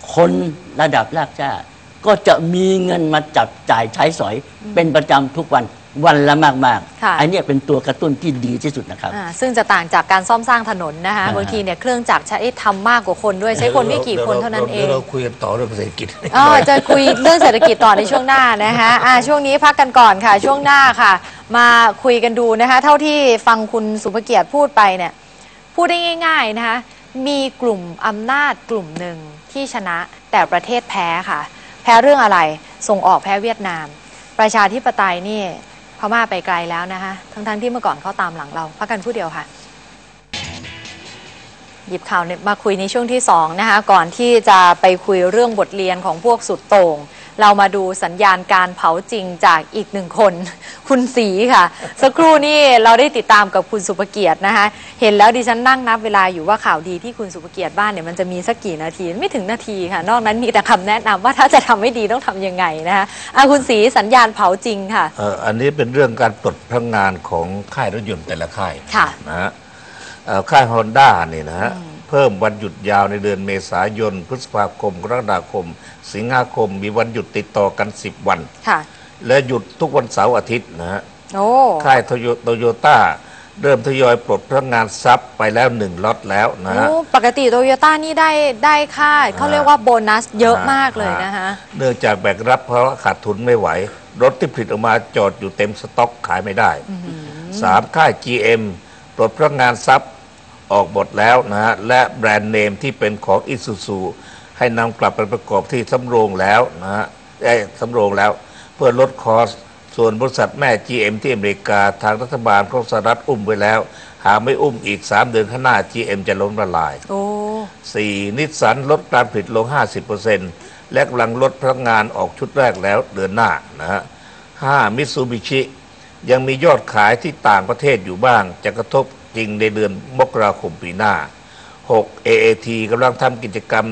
Speaker 3: คนระดับรากหญ้าก็จะมีเงินมาจับจ่ายใช้สอยเป็นประจำทุกวันวันละมากๆอันนี้เป็นตัวกระตุ้นที่ดีที่สุดนะครับ
Speaker 1: ซึ่งจะต่างจากการซ่อมสร้างถนนนะคะบางทีเนี่ยเครื่องจักรใช้ทำมากกว่าคนด้วยใช้คนไม่กี่คนเท่านั้นเอง
Speaker 2: เราคุยกันต่อเรื่องเศรษฐกิจ
Speaker 1: อ๋อจะคุยเรื่องเศรษฐกิจต่อในช่วงหน้านะคะอ่าช่วงนี้พักกันก่อนค่ะช่วงหน้าค่ะมาคุยกันดูนะคะเท่าที่ฟังคุณสุภเกียรติพูดไปเนี่ยพูดได้ง่ายๆนะคะมีกลุ่มอำนาจกลุ่มหนึ่งที่ชนะแต่ประเทศแพ้ค่ะแพ้เรื่องอะไรส่งออกแพ้เวียดนามประชาธิปไตยนี่พม่าไปไกลแล้วนะคะทั้งๆที่เมื่อก่อนเขาตามหลังเราพักกันผู้เดียวค่ะหยิบข่าวมาคุยในช่วงที่สองนะคะก่อนที่จะไปคุยเรื่องบทเรียนของพวกสุดโต่งเรามาดูสัญญาณการเผาจริงจากอีกหนึ่งคนคุณศรีค่ะสักครู่นี้เราได้ติดตามกับคุณสุภเกียรตินะคะเห็นแล้วดิฉันนั่งนับเวลาอยู่ว่าข่าวดีที่คุณสุภเกียรติบ้านเนี่ยมันจะมีสักกี่นาทีไม่ถึงนาทีค่ะนอกนั้นมีแต่คำแนะนำว่าถ้าจะทำให้ดีต้องทำยังไงนะคะอ่ะคุณศรีสัญญาณเผาจริงค่ะ
Speaker 2: เอ่ออันนี้เป็นเรื่องการปลดพนักงานของค่ายรถยนต์แต่ละค่ายนะฮะค่ายฮอนด้าเนี่ยนะฮะเพิ่มวันหยุดยาวในเดือนเมษายนพฤษภาคมกรกฎาคมสิงหาคมมีวันหยุดติดต่อกันสิบวันและหยุดทุกวันเสาร์อาทิตย์นะฮะค่ายโตโยต้าเริ่มทยอยปลดพนักงานซับไปแล้วหนึ่งล็อตแล้วนะฮะ
Speaker 1: ปกติโตโยต้านี่ได้ได้ค่าเขาเรียกว่าโบนัสเยอะมากเลยนะฮะ
Speaker 2: เนื่องจากแบกรับเพราะขาดทุนไม่ไหวรถที่ผลิตออกมาจอดอยู่เต็มสต็อกขายไม่ได้สามค่าย จี เอ็ม ปลดพนักงานซับออกหมดแล้วนะฮะและแบรนด์เนมที่เป็นของอิซูซูให้นำกลับไปประกอบที่สำโรงแล้วนะฮะได้สำโรงแล้วเพื่อลดคอสส่วนบริษัทแม่ จี เอ็ม ที่อเมริกาทางรัฐบาลของสหรัฐอุ้มไว้แล้วหากไม่อุ้มอีกสามเดือนข้างหน้า จี เอ็ม จะล้มละลายสี่นิสสันลดการผลิตลง ห้าสิบเปอร์เซ็นต์ และกำลังลดพนักงานออกชุดแรกแล้วเดือนหน้านะฮะห้ามิตซูบิชิยังมียอดขายที่ต่างประเทศอยู่บ้างจะกระทบจริงในเดือนมกราคมปีหน้าหก เอ เอ ที กำลังทำกิจกรรม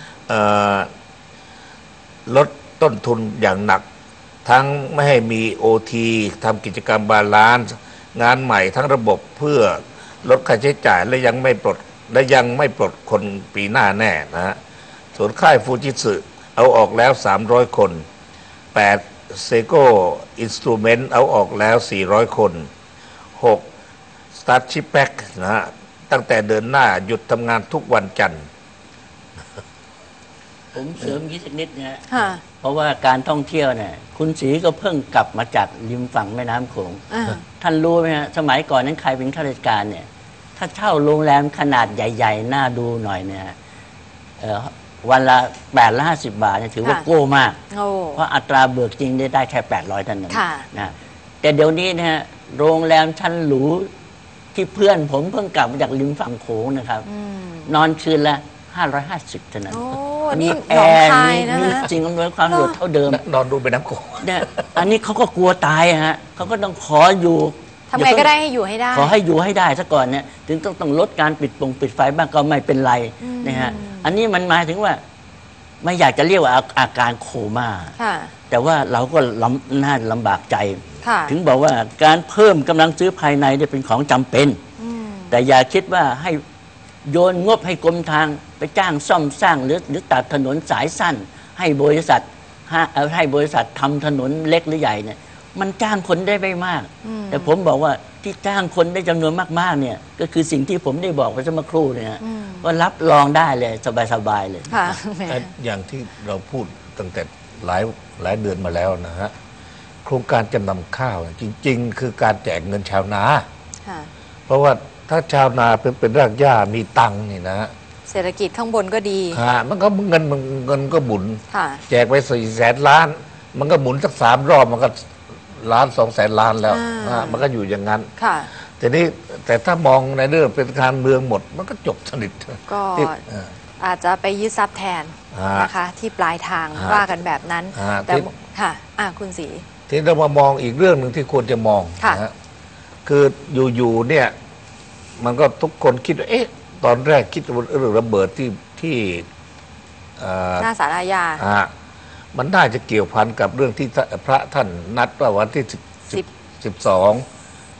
Speaker 2: ลดต้นทุนอย่างหนักทั้งไม่ให้มี โอ ที ทำกิจกรรมบาลานซ์งานใหม่ทั้งระบบเพื่อลดค่าใช้จ่ายและยังไม่ปลดและยังไม่ปลดคนปีหน้าแน่นะฮะส่วนค่ายฟูจิสึเอาออกแล้วสามร้อยคนแปดเซโก้อินสตรูเมนต์เอาออกแล้วสี่ร้อยคนหกสตาร์ชิปแพ็กนะฮะตั้งแต่เดือนหน้าหยุดทำงานทุกวันจันทร์
Speaker 3: ผมเสริมยี่สิบนิดนะฮะเพราะว่าการท่องเที่ยวเนี่ยคุณศรีก็เพิ่งกลับมาจากริมฝั่งแม่น้ำโขงท่านรู้ไหมฮะสมัยก่อนนั้นใครเป็นข้าราชการเนี่ยถ้าเช่าโรงแรมขนาดใหญ่ๆน่าดูหน่อยเนี่ยวันละแปดละห้าสิบบาทเนี่ยถือว่าโก้มากเพราะอัตราเบิกจริงได้ได้แค่แปดร้อยเท่านั้นนะแต่เดี๋ยวนี้นะฮะโรงแรมชั้นหรูที่เพื่อนผมเพิ่งกลับมาจากริมฝั่งโขงนะครับนอนคืนละห้าร้อยห้าสิบเท่านั้น
Speaker 1: นี่
Speaker 3: แอร์มีจริงอำนวยความสะดวกเท่าเดิม
Speaker 2: นอนดูไปน้ำโขง
Speaker 3: เนี่ยอันนี้เขาก็กลัวตายฮะเขาก็ต้องขออยู่
Speaker 1: ทำไงก็ได้ให้อยู่ให้ได้
Speaker 3: ขอให้อยู่ให้ได้ซะก่อนเนี่ยถึงต้องต้องลดการปิดปงปิดไฟบ้างก็ไม่เป็นไรนะฮะอันนี้มันหมายถึงว่าไม่อยากจะเรียกว่าอาการโคม่าแต่ว่าเราก็ลำน่าลำบากใจถึงบอกว่าการเพิ่มกำลังซื้อภายในเนี่ยเป็นของจำเป็นแต่อย่าคิดว่าให้โยนงบให้กรมทางไปจ้างซ่อมสร้างหรือหรือตัดถนนสายสั้นให้บริษัทให้บริษัททำถนนเล็กหรือใหญ่เนี่ยมันจ้างคนได้ไม่มากแต่ผมบอกว่าที่จ้างคนได้จำนวนมากๆเนี่ยก็คือสิ่งที่ผมได้บอกไปเมื่อครู่เนี่ยว่ารับรองได้เลยสบายๆเลย
Speaker 2: อย่างที่เราพูดตั้งแต่หลายหลายเดือนมาแล้วนะฮะโครงการจำนำข้าวจริงๆคือการแจกเงินชาวนาเพราะว่าถ้าชาวนาเป็นเป็นรากหญ้ามีตังนี่นะ
Speaker 1: เศรษฐกิจข้างบนก็ดี
Speaker 2: ค่ะมันก็เงินมันเงินก็หมุนแจกไปสี่แสนล้านมันก็หมุนสักสามรอบมันก็ล้านสองแสนล้านแล้วมันก็อยู่อย่างนั้นแต่นี้แต่ถ้ามองในเรื่องเป็นการเมืองหมดมันก็จบสนิท
Speaker 1: ก็อาจจะไปยึดทรัพย์แทนนะคะที่ปลายทางว่ากันแบบนั้นแต่ค่ะคุณศรี
Speaker 2: ที่เรามามองอีกเรื่องหนึ่งที่ควรจะมองนะคืออยู่ๆเนี่ยมันก็ทุกคนคิดว่าเอ๊ะตอนแรกคิดว่าเรื่องระเบิดที่ที่
Speaker 1: หน้าศาลอาญา
Speaker 2: มันน่าจะเกี่ยวพันกับเรื่องที่พระท่านนัดว่าวันที่สิบสิบสองใช่ไหม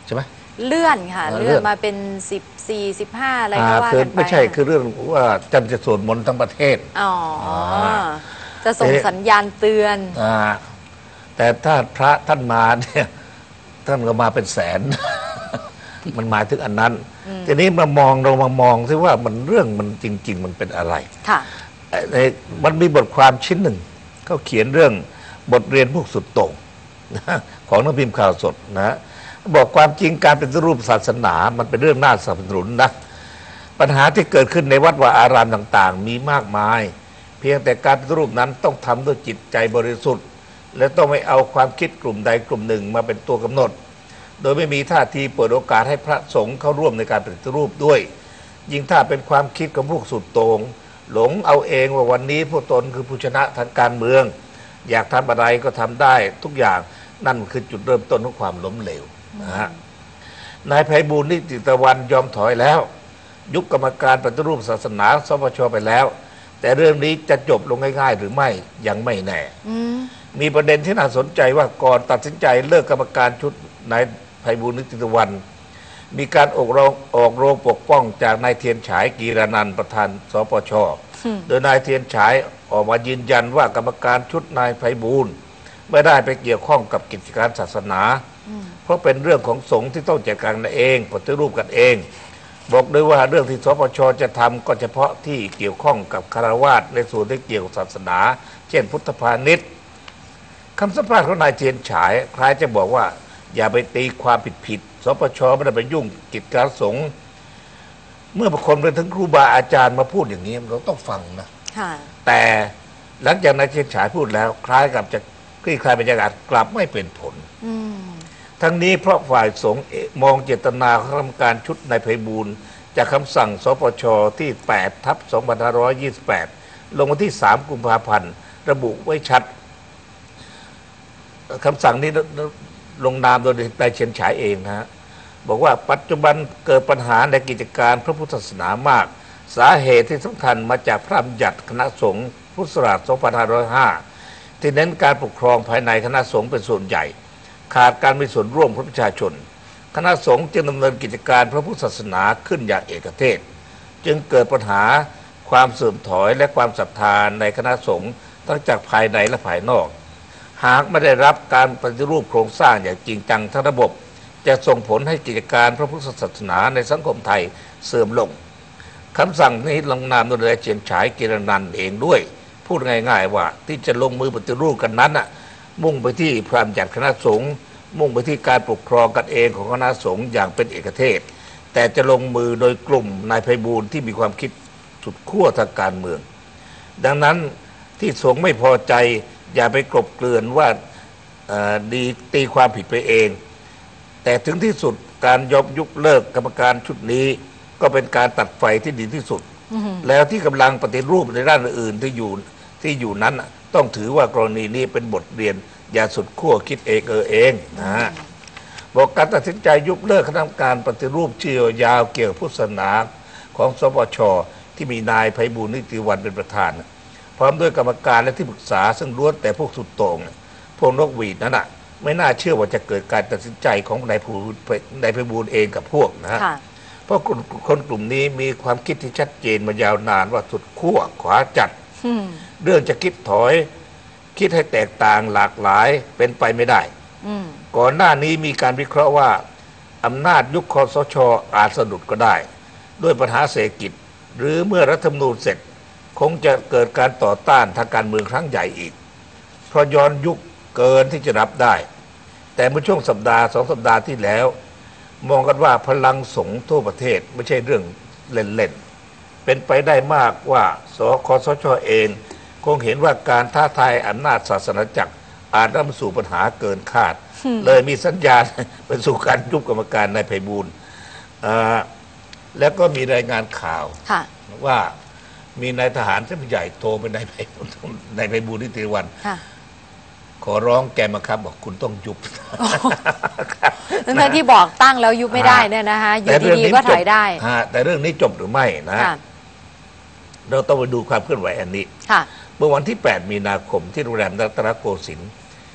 Speaker 1: เลื่อนค่ะ
Speaker 2: อ่า
Speaker 1: เลื่อนมาเป็นสิบสี่สิบห้าอะไรก็
Speaker 2: อ่า
Speaker 1: ว่า
Speaker 2: คือ
Speaker 1: กันไป
Speaker 2: ไม่ใช่
Speaker 1: ค่ะ
Speaker 2: คือเรื่องว่าจำจะสวดมนต์ทั้งประเทศ
Speaker 1: อ๋ออา จะส่ง
Speaker 2: เอ๊ะ
Speaker 1: สัญญาณเตือน
Speaker 2: อ่าแต่ถ้าพระท่านมาเนี่ยท่านก็มาเป็นแสน มันหมายถึงอันนั้น ทีนี้มามองเรามามองซิว่ามันเรื่องมันจริง ๆ มันเป็นอะไร
Speaker 1: ค่ะ
Speaker 2: ไอ้ในมันมีบทความชิ้นหนึ่งเขาเขียนเรื่องบทเรียนพวกสุดโต่ง นะของนักพิมพ์ข่าวสดนะบอกความจริงการเป็นรูปศาสนา มันเป็นเรื่องน่าสนับสนุนนะปัญหาที่เกิดขึ้นในวัดวาอารามต่างๆ มีมากมาย เพียงแต่การเป็นรูปนั้นต้องทำด้วยจิตใจบริสุทธิ์ และต้องไม่เอาความคิดกลุ่มใดกลุ่มหนึ่งมาเป็นตัวกำหนด โดยไม่มีท่าทีเปิดโอกาสให้พระสงฆ์เข้าร่วมในการปฏิรูปด้วย ยิ่งถ้าเป็นความคิดของพวกสุดโต่งหลงเอาเองว่าวันนี้พวกตนคือผู้ชนะทางการเมือง อยากทำอะไรก็ทำได้ทุกอย่างนั่นคือจุดเริ่มต้นของความล้มเหลวนะฮะนายไพบูลย์นิติตะวันยอมถอยแล้ว ยุคกรรมการปฏิรูปศาสนาสปชไปแล้ว แต่เรื่องนี้จะจบลงง่ายๆหรือไม่ยังไม่แน่ มีประเด็นที่น่าสนใจว่าก่อนตัดสินใจเลิกกรรมการชุดนายไพบูลย์นิติตะวัน มีการออกโรงออกโรงปกป้องจากนายเทียนฉายกีรนันท์ประธานสปช โดยนายเทียนฉายออกมายืนยันว่ากรรมการชุดนายไพบูลย์ไม่ได้ไปเกี่ยวข้องกับกิจการศาสนา เพราะเป็นเรื่องของสงฆ์ที่ต้องจัดการเองปฏิรูปกันเอง บอกด้วยว่าเรื่องที่สปชจะทำก็เฉพาะที่เกี่ยวข้องกับคฤหัสถ์ในส่วนที่เกี่ยวกับศาสนา เช่นพุทธพาณิชย์คำสัมภาษณ์ของนายเทียนฉายคล้ายจะบอกว่าอย่าไปตีความผิดๆสปชไม่ได้ไปยุ่งกิจการสงฆ์เมื่อบางคนไปถึงครูบาอาจารย์มาพูดอย่างนี้เราต้องฟังนะแต่หลังจากนายเทียนฉายพูดแล้วคล้ายกับจะคลี่คลายบรรยากาศกลับไม่เป็นผลทั้งนี้เพราะฝ่ายสงฆ์มองเจตนาของกรรมการชุดนายไพบูลย์จากคำสั่งสปชที่แปดทับสองพันห้าร้อยยี่สิบแปดลงวันที่สามกุมภาพันธ์ระบุไว้ชัดคำสั่งนี้ลงนามโดยนายเทียนฉายเองนะฮะบอกว่าปัจจุบันเกิดปัญหาในกิจการพระพุทธศาสนามากสาเหตุที่สำคัญมาจากพระบัญญัติคณะสงฆ์พุทธศักราชสองพันห้าร้อยห้าที่เน้นการปกครองภายในคณะสงฆ์เป็นส่วนใหญ่ขาดการมีส่วนร่วมของประชาชนคณะสงฆ์จึงดำเนินกิจการพระพุทธศาสนาขึ้นอย่างเอกเทศจึงเกิดปัญหาความเสื่อมถอยและความศรัทธาในคณะสงฆ์ทั้งจากภายในและภายนอกหากไม่ได้รับการปฏิรูปโครงสร้างอย่างจริงจังทั้งระบบจะส่งผลให้กิจการพระพุทธศาสนาในสังคมไทยเสื่อมลงคำสั่งนี้ลงนามโดยนายเทียนฉายกีรนันท์เองด้วยพูดง่ายๆว่าที่จะลงมือปฏิรูปกันนั้นน่ะมุ่งไปที่พระบัญญัติคณะสงฆ์มุ่งไปที่การปกครองกันเองของคณะสงฆ์อย่างเป็นเอกเทศแต่จะลงมือโดยกลุ่มนายไพบูลย์ที่มีความคิดสุดขั้วทางการเมืองดังนั้นที่สงฆ์ไม่พอใจอย่าไปกลบเกลื่อนว่าดีตีความผิดไปเองแต่ถึงที่สุดการยกยุบเลิกกรรมการชุดนี้ก็เป็นการตัดไฟที่ดีที่สุดแล้วที่กำลังปฏิรูปในด้านอื่นที่อยู่ที่อยู่นั้นต้องถือว่ากรณีนี้เป็นบทเรียนอย่าสุดขั้วคิดเองเออเองนะบอกการตัดสินใจยุบเลิกคณะกรรมการปฏิรูปชื่อยาวเกี่ยวพุทธศาสนาของสปชที่มีนายไพบูลย์นิติวันเป็นประธานพร้อมด้วยกรรมการและที่ปรึกษาซึ่งล้วนแต่พวกสุดโต่งพวกนกหวีดนั้นอ่ะไม่น่าเชื่อว่าจะเกิดการตัดสินใจของนายไพบูลย์นายไพบูลย์เองกับพวกนะฮะเพราะคนคนกลุ่มนี้มีความคิดที่ชัดเจนมายาวนานว่าสุดขั้วขวาจัดเรื่องจะคิดถอยคิดให้แตกต่างหลากหลายเป็นไปไม่ได้ก่อนหน้านี้มีการวิเคราะห์ว่าอำนาจยุคคสช.อาจสะดุดก็ได้ด้วยปัญหาเศรษฐกิจหรือเมื่อรัฐธรรมนูญเสร็จคงจะเกิดการต่อต้านทางการเมืองครั้งใหญ่อีกเพราะย้อนยุคเกินที่จะรับได้แต่เมื่อช่วงสัปดาห์สองสัปดาห์ที่แล้วมองกันว่าพลังสงฆ์ทั่วประเทศไม่ใช่เรื่องเล่นๆเป็นไปได้มากว่าสคสช.เองคงเห็นว่าการท้าทายอำนาจศาสนาจักรอาจนำมาสู่ปัญหาเกินคาดเลยมีสัญญาณเป็นสู่การยุบกรรมการนายไพบูลย์แล้วก็มีรายงานข่าวว่ามีนายทหารชั้นผู้ใหญ่โทรไปนายไพบูลย์นายไพบูลย์นิติวันขอร้องแกมาครับบอกคุณต้องยุบ
Speaker 1: ทั้งที่บอกตั้งแล้วยุบไม่ได้เนี่ยนะคะอยู่ดีๆก็ถอยได้
Speaker 2: แต่เรื่องนี้จบหรือไม่นะเราต้องไปดูความเคลื่อนไหวอันนี้เมื่อวันที่แปดมีนาคมที่โรงแรมรัตนโกสินทร์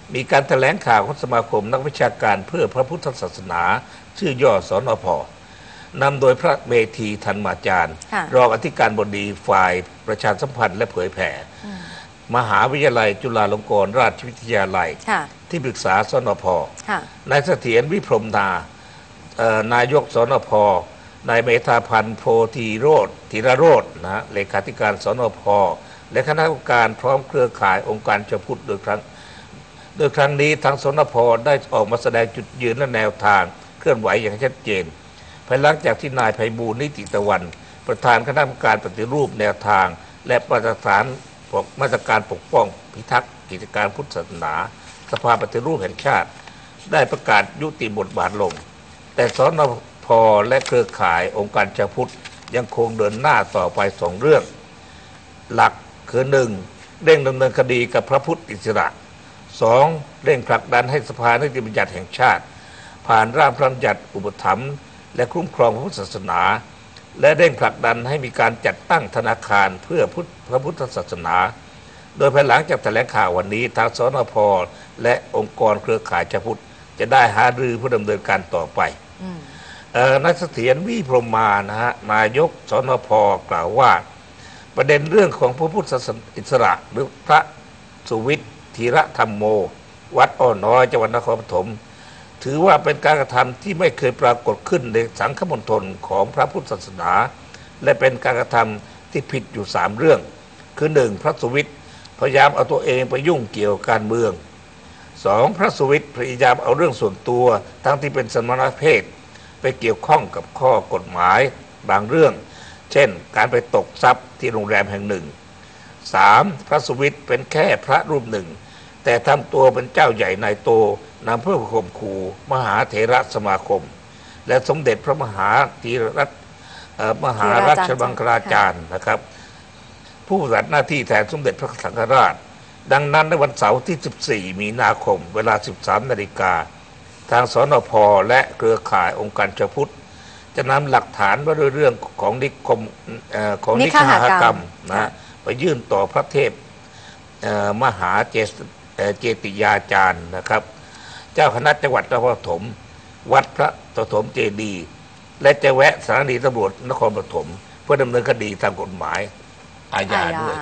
Speaker 2: มีการแถลงข่าวของสมาคมนักวิชาการเพื่อพระพุทธศาสนาชื่อย่อสนพ.นำโดยพระเมธีธรรมาจารย์รองอธิการบดีฝ่ายประชาสัมพันธ์และเผยแผ่มหาวิทยาลัยจุฬาลงกรณราชวิทยาลัยที่ปรึกษาสนพ.นายเสถียรวิพรมนานายกสนพ.นายเมธาพันธ์โพธีโรธธีรโรจน์นะเลขาธิการสนพ.และคณะกรรมการพร้อมเครือข่ายองค์การชาวพุทธโดยครั้งโดยครั้งนี้ทางสนพ.ได้ออกมาแสดงจุดยืนและแนวทางเคลื่อนไหวอย่างชัดเจนภายหลังจากที่นายไพบูลย์นิติตะวันประธานคณะกรรมการปฏิรูปแนวทางและมาตรฐานมาตรการปกป้องพิทักษ์กิจการพุทธศาสนาสภาปฏิรูปแห่งชาติได้ประกาศยุติบทบาทลงแต่สนพ.และเครือข่ายองค์การชาวพุทธยังคงเดินหน้าต่อไปสองเรื่องหลักคือหนึ่งเร่งดำเนินคดีกับพระพุทธอิสระสองเร่งผลักดันให้สภานิติบัญญัติแห่งชาติผ่านร่างพระราชบัญญัติอุปถัมภ์และคุ้มครองพระพุทธศาสนาและเร่งผลักดันให้มีการจัดตั้งธนาคารเพื่อพระพุทธศาสนาโดยภายหลังจากแถลงข่าววันนี้ทางสนพ.และองค์กรเครือข่ายชาวพุทธจะได้หารือเพื่อดำเนินการต่อไปนายเสถียรวิพรมมานะฮะนายกสนพ.กล่าวว่าประเด็นเรื่องของพระพุทธอิสระหรือพระสุวิทย์ธีรธรรมโมวัดอ้อน้อยจังหวัดนครปฐมถือว่าเป็นการกระทำที่ไม่เคยปรากฏขึ้นในสังคมณฑลของพระพุทธศาสนาและเป็นการกระทำที่ผิดอยู่สามเรื่องคือหนึ่งพระสุวิทย์พยายามเอาตัวเองไปยุ่งเกี่ยวกับการเมืองสองพระสุวิทย์พยายามเอาเรื่องส่วนตัวทั้งที่เป็นสมณเพศไปเกี่ยวข้องกับข้อกฎหมายบางเรื่องเช่นการไปตกทรัพย์ที่โรงแรมแห่งหนึ่งสามพระสุวิทย์เป็นแค่พระรูปหนึ่งแต่ทำตัวเป็นเจ้าใหญ่นายโตนำเพื่อข่มขู่มหาเถรสมาคมและสมเด็จพระมหาธีรมหาราชบังคลาจารย์นะครับผู้ปฏิบัติหน้าที่แทนสมเด็จพระสังฆราชดังนั้นในวันเสาร์ที่สิบสี่มีนาคมเวลา สิบสามนาฬิกาทางสนพ.และเครือข่ายองค์การชาวพุทธจะนำหลักฐานว่าด้วยเรื่องของนิคมของนิคหกรรมนะไปยื่นต่อพระเทพมหาเจเจติยาจารย์นะครับเจ้าคณะจังหวัดนครปฐมวัดพระปฐมเจดีย์และจะแวะสถานีตำรวจนครปฐมเพื่อดำเนินคดีทางกฎหมายอาญาด้วย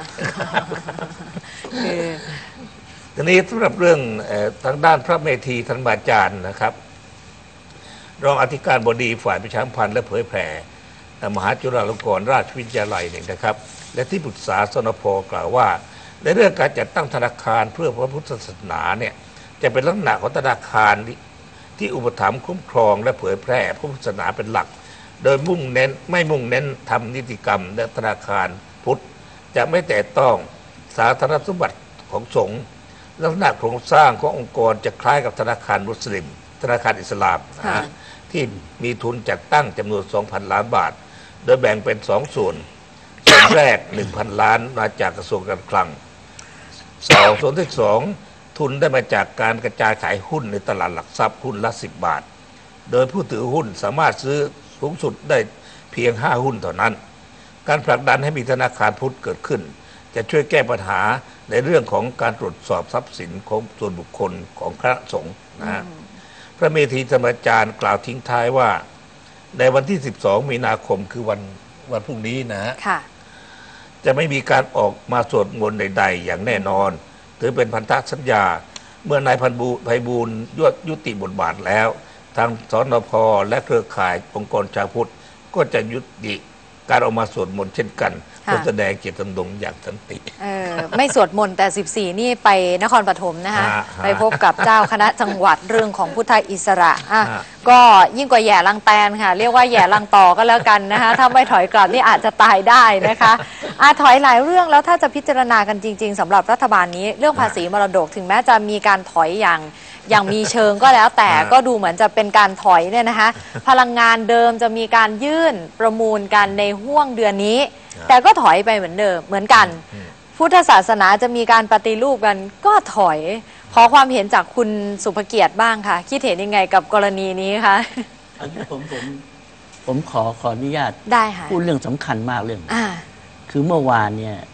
Speaker 2: ทีนี้สำหรับเรื่องทางด้านพระเมธีธรรมาจารย์นะครับรองอธิการบดีฝ่ายประชาสัมพันธ์และเผยแผ่มหาจุฬาลงกรณราชวิทยาลัยเนี่ยนะครับและที่ปรึกษาสนพ.กล่าวว่าในเรื่องการจัดตั้งธนาคารเพื่อพระพุทธศาสนาเนี่ยจะเป็นลักษณะของธนาคารที่อุปถัมภ์คุ้มครองและเผยแพร่พระพุทธศาสนาเป็นหลักโดยมุ่งเน้นไม่มุ่งเน้นทำนิติกรรมและธนาคารพุทธจะไม่แตะต้องสาธารณสมบัติของสงฆ์ลักษณะโครงสร้างขององค์กรจะคล้ายกับธนาคารมุสลิมธนาคารอิสลามนะที่มีทุนจัดตั้งจำนวน สองพัน ล้านบาทโดยแบ่งเป็นสองส่วนส่วนแรก หนึ่งพัน ล้านมาจากกระทรวงการคลังสองส่วนที่สองทุนได้มาจากการกระจายขายหุ้นในตลาดหลักทรัพย์หุ้นละสิบบาทโดยผู้ถือหุ้นสามารถซื้อสูงสุดได้เพียงห้าหุ้นเท่านั้นการผลักดันให้มีธนาคารพุทธเกิดขึ้นจะช่วยแก้ปัญหาในเรื่องของการตรวจสอบทรัพย์สินของส่วนบุคคลของพระสงฆ์นะฮะพระเมธีธรรมาจารย์กล่าวทิ้งท้ายว่าในวันที่สิบสองมีนาคมคือวันวันพรุ่งนี้นะฮะจะไม่มีการออกมาสวดมนต์ใดๆอย่างแน่นอนถือเป็นพันธสัญญาเมื่อนายพันบูไพบูลย์ยุติบทบาทแล้วทางสนพ.และเครือข่ายองค์กรชาวพุทธก็จะยุติการออกมาสวดมนต์เช่นกันเพื่อแสดงเจตจำนงอย่างสันติ
Speaker 1: เออไม่สวดมนต์แต่สิบสี่นี่ไปนครปฐมนะคะไปพบกับเจ้าคณะจังหวัดเรื่องของพุทธอิสระอ่ะก็ยิ่งกว่าแย่ลังแตนค่ะเรียกว่าแย่ลังต่อก็แล้วกันนะคะถ้าไม่ถอยกลับนี่อาจจะตายได้นะคะอ่ะถอยหลายเรื่องแล้วถ้าจะพิจารณากันจริงๆสำหรับรัฐบาลนี้เรื่องภาษีมรดกถึงแม้จะมีการถอยอย่างอย่างมีเชิงก็แล้วแต่ก็ดูเหมือนจะเป็นการถอยเนี่ยนะคะพลังงานเดิมจะมีการยื่นประมูลกันในห้วงเดือนนี้แต่ก็ถอยไปเหมือนเดิมเหมือนกันพุทธศาสนาจะมีการปฏิรูปกันก็ถอยขอความเห็นจากคุณสุภเกียรติบ้างค่ะคิดเห็นยังไงกับกรณีนี้คะ
Speaker 3: อันนี้ผมผมผมขอขออนุญาต
Speaker 1: ได้ค่ะ
Speaker 3: พูดเรื่องสำคัญมากเรื่องอ่าคือเมื่อวานเนี่ย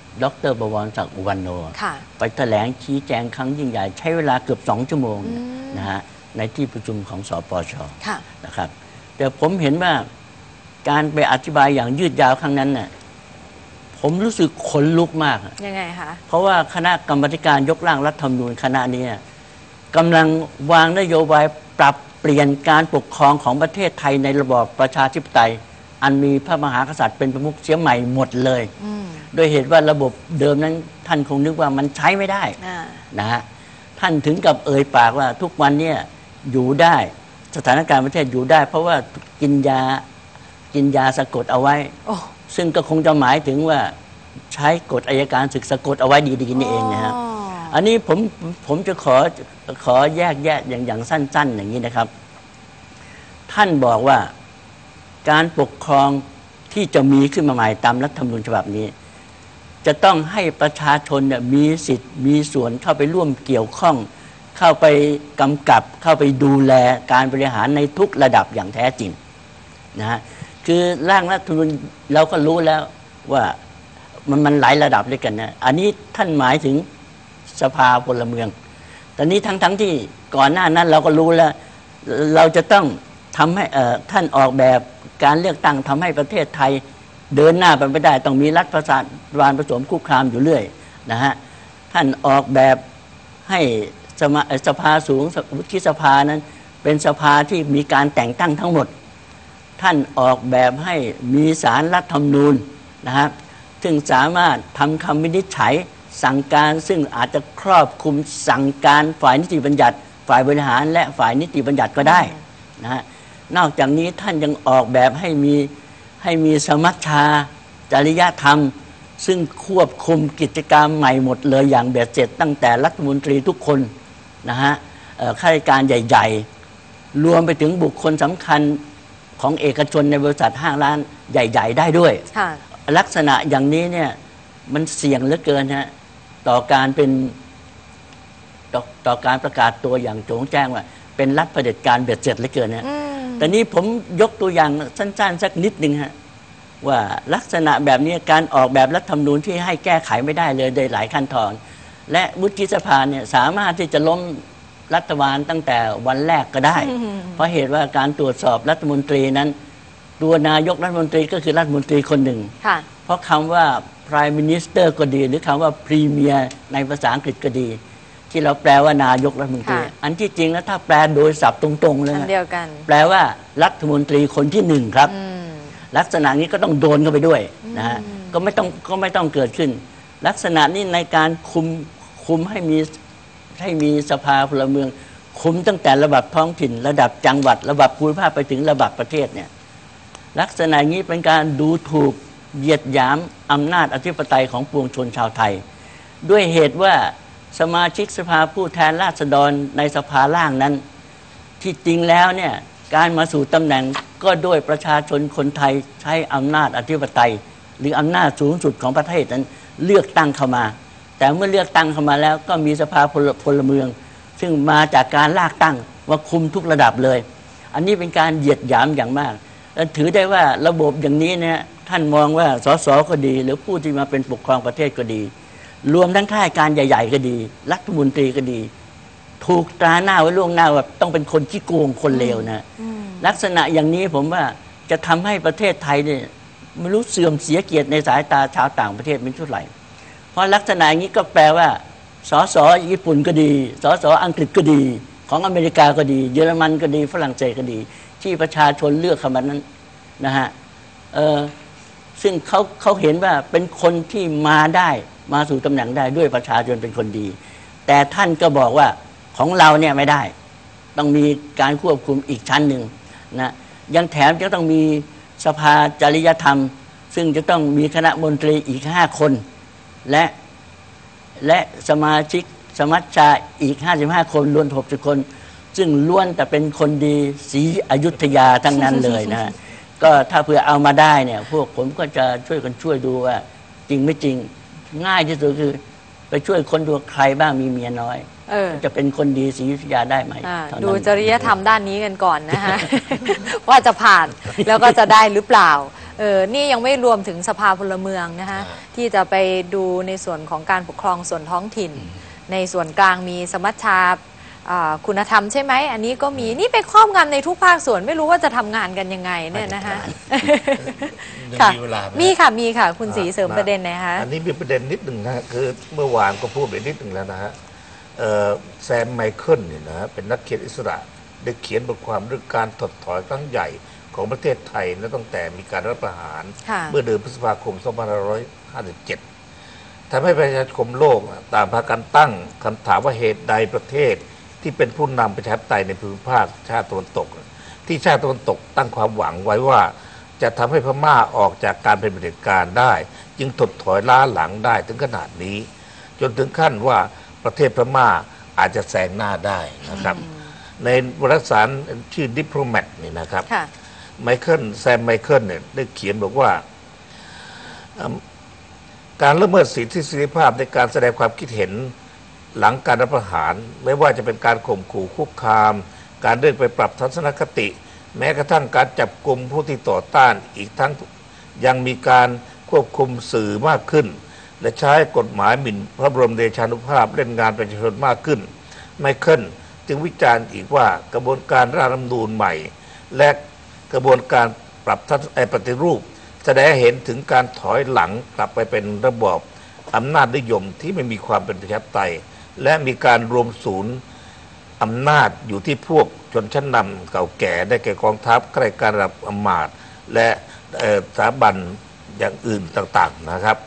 Speaker 3: ดร.บวรศักดิ์อุวันโนไปแถลงชี้แจงครั้งยิ่งใหญ่ใช้เวลาเกือบสองชั่วโมงนะฮะในที่ประชุมของสปช.นะครับแต่ผมเห็นว่าการไปอธิบายอย่างยืดยาวครั้งนั้นน่ะผมรู้สึกขนลุกมาก
Speaker 1: ยังไงคะ
Speaker 3: เพราะว่าคณะกรรมการยกร่างรัฐธรรมนูญคณะนี้กำลังวางนโยบายปรับเปลี่ยนการปกครองของประเทศไทยในระบอบประชาธิปไตยอันมีพระมหากษัตริย์เป็นประมุขเสียใหม่หมดเลยโดยเหตุว่าระบบเดิมนั้นท่านคงนึกว่ามันใช้ไม่ได้นะฮะท่านถึงกับเอ่ยปากว่าทุกวันเนี่ยอยู่ได้สถานการณ์ประเทศอยู่ได้ เพราะว่ากินยากินยาสะกดเอาไว้ซึ่งก็คงจะหมายถึงว่าใช้กฎอัยการศึกสะกดเอาไว้ดีๆนี่เองนะฮะอันนี้ผมผมจะขอขอแยกแยะอย่างอย่างสั้นๆอย่างนี้นะครับท่านบอกว่าการปกครองที่จะมีขึ้นมาใหม่ตามรัฐธรรมนูญฉบับนี้จะต้องให้ประชาชนเนี่ยมีสิทธิ์มีส่วนเข้าไปร่วมเกี่ยวข้องเข้าไปกำกับเข้าไปดูแลการบริหารในทุกระดับอย่างแท้จริงนะฮะคือร่างรัฐธรรมนูญเราก็รู้แล้วว่ามันมันหลายระดับด้วยกันนะอันนี้ท่านหมายถึงสภาพลเมืองแต่นี้ทั้งทั้งที่ก่อนหน้านั้นเราก็รู้แล้วเราจะต้องทำให้ท่านออกแบบการเลือกตั้งทำให้ประเทศไทยเดินหน้าไปไม่ได้ต้องมีรัฐประหารผสมคุกคามอยู่เรื่อยนะฮะท่านออกแบบให้สมาสภาสูงวุฒิสภานั้นเป็นสภาที่มีการแต่งตั้งทั้งหมดท่านออกแบบให้มีศาลรัฐธรรมนูญนะฮะซึ่งสามารถทำคำวินิจฉัยสั่งการซึ่งอาจจะครอบคลุมสั่งการฝ่ายนิติบัญญัติฝ่ายบริหารและฝ่ายนิติบัญญัติก็ได้นะฮะนอกจากนี้ท่านยังออกแบบให้มีให้มีสมัชชาจริยธรรมซึ่งควบคุมกิจกรรมใหม่หมดเลยอย่างเบ็ดเสร็จตั้งแต่รัฐมนตรีทุกคนนะฮะข้าราชการใหญ่ๆรวมไปถึงบุคคลสำคัญของเอกชนในบริษัทห้างร้านใหญ่ๆได้ด้วยลักษณะอย่างนี้เนี่ยมันเสี่ยงเหลือเกินฮะต่อการเป็นต่อต่อการประกาศตัวอย่างโจ่งแจ้งว่าเป็นรัฐเผด็จการเบ็ดเสร็จเหลือเกินนะแต่นี้ผมยกตัวอย่างสั้นๆสักนิดหนึ่งฮะว่าลักษณะแบบนี้การออกแบบรัฐธรรมนูญที่ให้แก้ไขไม่ได้เลยโดยหลายขั้นตอนและวุฒิสภาเนี่ยสามารถที่จะล้มรัฐบาลตั้งแต่วันแรกก็ได้เพราะเหตุว่าการตรวจสอบรัฐมนตรีนั้นตัวนายกรัฐมนตรีก็คือรัฐมนตรีคนหนึ่งเพราะคำว่า prime minister ก็ดีหรือคำว่า premier ในภาษาอังกฤษก็ดีที่เราแปลว่านายกรัฐมนตรีอันที่จริงแล้วถ้าแปลโดยศัพท์ตรงๆเลย
Speaker 1: เดียวกัน
Speaker 3: แปลว่ารัฐมนตรีคนที่หนึ่งครับลักษณะนี้ก็ต้องโดนเข้าไปด้วยนะฮะก็ไม่ต้องก็ไม่ต้องเกิดขึ้นลักษณะนี้ในการคุมคุมให้มีให้มีสภาพลเมืองคุมตั้งแต่ระดับท้องถิ่นระดับจังหวัดระดับภูมิภาคไปถึงระดับประเทศเนี่ยลักษณะนี้เป็นการดูถูกเหยียดหยามอำนาจอธิปไตยของปวงชนชาวไทยด้วยเหตุว่าสมาชิกสภาผู้แทนราษฎรในสภาล่างนั้นที่จริงแล้วเนี่ยการมาสู่ตำแหน่งก็ด้วยประชาชนคนไทยใช้อำนาจอธิปไตยหรืออำนาจสูงสุดของประเทศนั้นเลือกตั้งเข้ามาแต่เมื่อเลือกตั้งเข้ามาแล้วก็มีสภาพลพลเมืองซึ่งมาจากการลากตั้งว่าคุมทุกระดับเลยอันนี้เป็นการเหยียดหยามอย่างมากและถือได้ว่าระบบอย่างนี้เนี่ยท่านมองว่าสสก็ดีหรือผู้ที่มาเป็นปกครองประเทศก็ดีรวมทั้งข้าราชการใหญ่ๆก็ดีรัฐมนตรีก็ดีถูกตราหน้าไว้ล่วงหน้าว่าต้องเป็นคนขี้โกงคนเลวนะลักษณะอย่างนี้ผมว่าจะทำให้ประเทศไทยเนี่ยไม่รู้เสื่อมเสียเกียรติในสายตาชาวต่างประเทศเป็นเท่าไหร่เพราะลักษณะอย่างนี้ก็แปลว่าสสญี่ปุ่นก็ดีสสอังกฤษก็ดีของอเมริกาก็ดีเยอรมันก็ดีฝรั่งเศสก็ดีที่ประชาชนเลือกเข้ามานั้นนะฮะเออซึ่งเขาเขาเห็นว่าเป็นคนที่มาได้มาสู่ตำแหน่งได้ด้วยประชาชนเป็นคนดีแต่ท่านก็บอกว่าของเราเนี่ยไม่ได้ต้องมีการควบคุมอีกชั้นหนึ่งนะยังแถมจะต้องมีสภาจริยธรรมซึ่งจะต้องมีคณะมนตรีอีกห้าคนและและสมาชิกสมัชชาอีกห้าสิบห้าคนรวมหกสิบคนซึ่งล้วนแต่เป็นคนดีศรีอยุธยาทั้งนั้นเลยนะก็ถ้าเผื่อเอามาได้เนี่ยพวกผมก็จะช่วยกันช่วยดูว่าจริงไม่จริงง่ายที่สุดคือไปช่วยคนดูใครบ้างมีเมียน้อยจะเป็นคนดีศรีอยุธยาได้ไหม
Speaker 1: ดูจริยธรรมด้านนี้กันก่อนนะฮะ ว่าจะผ่านแล้วก็จะได้หรือเปล่าเออนี่ยังไม่รวมถึงสภาพลเมืองนะคะที่จะไปดูในส่วนของการปกครองส่วนท้องถิ่นในส่วนกลางมีสมัชชาคุณธรรมใช่ไหมอันนี้ก็มีนี่ไปครอบงำในทุกภาคส่วนไม่รู้ว่าจะทำงานกันยังไงเนี่ยนะคะค่ะมีค่ะมีค่ะคุณศรีเสริมประเด็นนะคะ
Speaker 2: อันนี้มีประเด็นนิดหนึ่งนะคือเมื่อวานก็พูดไปนิดหนึ่งแล้วนะฮะแซมไมเคิลเนี่ยนะเป็นนักเขียนอิสระได้เขียนบทความเรื่องการถดถอยครั้งใหญ่ของประเทศไทยและตั้งแต่มีการรัฐประหารเมื่อเดือนพฤษภาคมสองพันห้าร้อยห้าสิบเจ็ดทำให้ประชาคมโลกต่างพากันตั้งคำถามว่าเหตุใดประเทศที่เป็นผู้นำประชาธิปไตยในภูมิภาคชาติตะวันตกที่ชาติตะวันตกตั้งความหวังไว้ว่าจะทำให้พม่าออกจากการเป็นเผด็จการได้จึงถดถอยล้าหลังได้ถึงขนาดนี้จนถึงขั้นว่าประเทศพม่าอาจจะแซงหน้าได้นะครับในวารสารชื่อ Diplomat นี่นะครับไมเคิลแซมไมเคิลเนี่ยได้เขียนบอกว่าการละเมิดสิทธิเสรีภาพในการแสดงความคิดเห็นหลังการรัฐประหารไม่ว่าจะเป็นการข่มขู่คุกคามการเดินไปปรับทัศนคติแม้กระทั่งการจับกลุ่มผู้ที่ต่อต้านอีกทั้งยังมีการควบคุมสื่อมากขึ้นและใช้กฎหมายหมิ่นพระบรมเดชานุภาพเล่นงานประชาชนมากขึ้นไมเคิลจึงวิจารณ์อีกว่ากระบวนการร่างรัฐธรรมนูญใหม่และกระบวนการปรับทัศนปฏิรูปแสดงให้เห็นถึงการถอยหลังกลับไปเป็นระบอบอำนาจนิยมที่ไม่มีความเป็นประชาธิปไตยและมีการรวมศูนย์อำนาจอยู่ที่พวกชนชั้นนำเก่าแก่ได้แก่กองทัพข้าราชการระดับอำมาตย์และสถาบันอย่างอื่นต่างๆนะครับ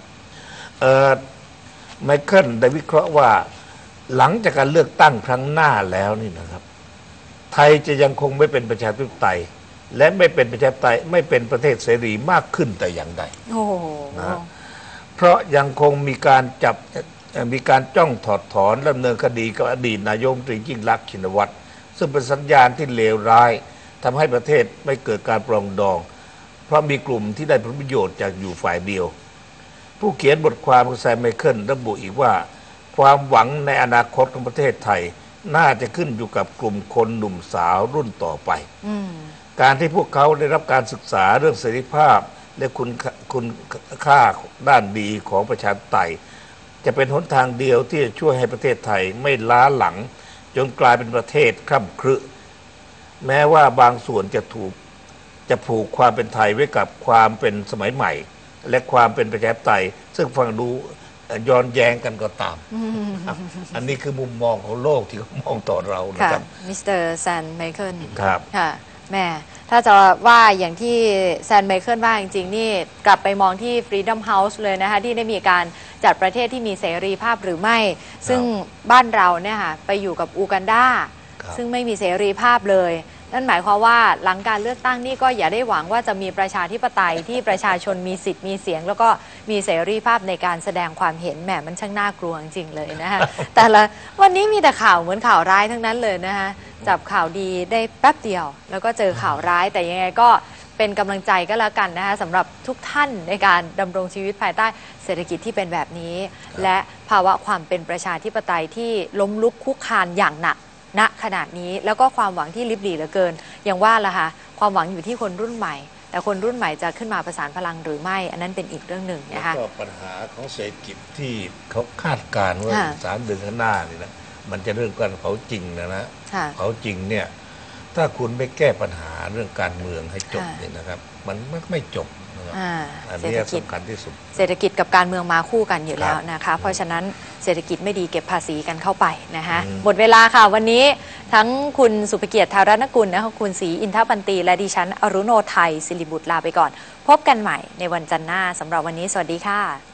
Speaker 2: ไมเคิลได้วิเคราะห์ว่าหลังจากการเลือกตั้งครั้งหน้าแล้วนี่นะครับไทยจะยังคงไม่เป็นประชาธิปไตยและไม่เป็นประชาธิปไตยไม่เป็นประเทศเสรีมากขึ้นแต่อย่างใดนะเพราะยังคงมีการจับมีการจ้องถอดถอนดำเนินคดีกับอดีตนายกรัฐมนตรียิ่งลักษณ์ชินวัตรซึ่งเป็นสัญญาณที่เลวร้ายทำให้ประเทศไม่เกิดการปรองดองเพราะมีกลุ่มที่ได้ผลประโยชน์จากอยู่ฝ่ายเดียวผู้เขียนบทความของแซมไมเคิลระบุอีกว่าความหวังในอนาคตของประเทศไทยน่าจะขึ้นอยู่กับกลุ่มคนหนุ่มสาวรุ่นต่อไปการที่พวกเขาได้รับการศึกษาเรื่องเสรีภาพและคุณคุณค่าด้านดีของประชาธิปไตยจะเป็นหนทางเดียวที่จะช่วยให้ประเทศไทยไม่ล้าหลังจนกลายเป็นประเทศคร่ำครึแม้ว่าบางส่วนจะถูกจะผูกความเป็นไทยไว้กับความเป็นสมัยใหม่และความเป็นประชาธิปไตยซึ่งฟังดูย้อนแย้งกันก็ตามอันนี้คือมุมมองของโลกที่เขามองต่อเรานะครับ
Speaker 1: มิสเตอร์แซนไมเคิล
Speaker 2: ครับ
Speaker 1: ค่ะแม่ถ้าจะว่าอย่างที่แซนไมเคิลว่าจริงๆนี่กลับไปมองที่ Freedom House เลยนะคะที่ได้มีการจัดประเทศที่มีเสรีภาพหรือไม่ซึ่งบ้านเราเนี่ยค่ะไปอยู่กับอูกันดาซึ่งไม่มีเสรีภาพเลยนั่นหมายความว่าหลังการเลือกตั้งนี่ก็อย่าได้หวังว่าจะมีประชาธิปไตยที่ประชาชนมีสิทธิ์มีเสียงแล้วก็มีเสรีภาพในการแสดงความเห็นแหมมันช่างน่ากลัวจริงๆเลยนะคะแต่ละวันนี้มีแต่ข่าวเหมือนข่าวร้ายทั้งนั้นเลยนะคะจับข่าวดีได้แป๊บเดียวแล้วก็เจอข่าวร้ายแต่ยังไงก็เป็นกำลังใจก็แล้วกันนะคะสำหรับทุกท่านในการดำรงชีวิตภายใต้เศรษฐกิจที่เป็นแบบนี้และภาวะความเป็นประชาธิปไตยที่ล้มลุกคุกคานอย่างหนักณขนาดนี้แล้วก็ความหวังที่ลิบหลี่เหลือเกินอย่างว่าล่ะค่ะความหวังอยู่ที่คนรุ่นใหม่แต่คนรุ่นใหม่จะขึ้นมาประสานพลังหรือไม่อันนั้นเป็นอีกเรื่องหนึ่งนะคะ
Speaker 2: ก็ปัญหาของเศรษฐกิจที่เขาคาดการณ์ว่าสามเดือนข้างหน้านี่นะมันจะเรื่องการเผาจริงนะนะเผาจริงเนี่ยถ้าคุณไม่แก้ปัญหาเรื่องการเมืองให้จบเนี่ยนะครับมันไม่จบนะครับอันนี้สำคัญที่สุด
Speaker 1: เศรษฐกิจกับการเมืองมาคู่กันอยู่แล้วนะคะเพราะฉะนั้นเศรษฐกิจไม่ดีเก็บภาษีกันเข้าไปนะคะหมดเวลาค่ะวันนี้ทั้งคุณสุภเกียรติธารณกุลนะคะคุณศรีอินทปันตีและดิฉันอรุโนไทยศิริบุตรลาไปก่อนพบกันใหม่ในวันจันทร์หน้าสำหรับวันนี้สวัสดีค่ะ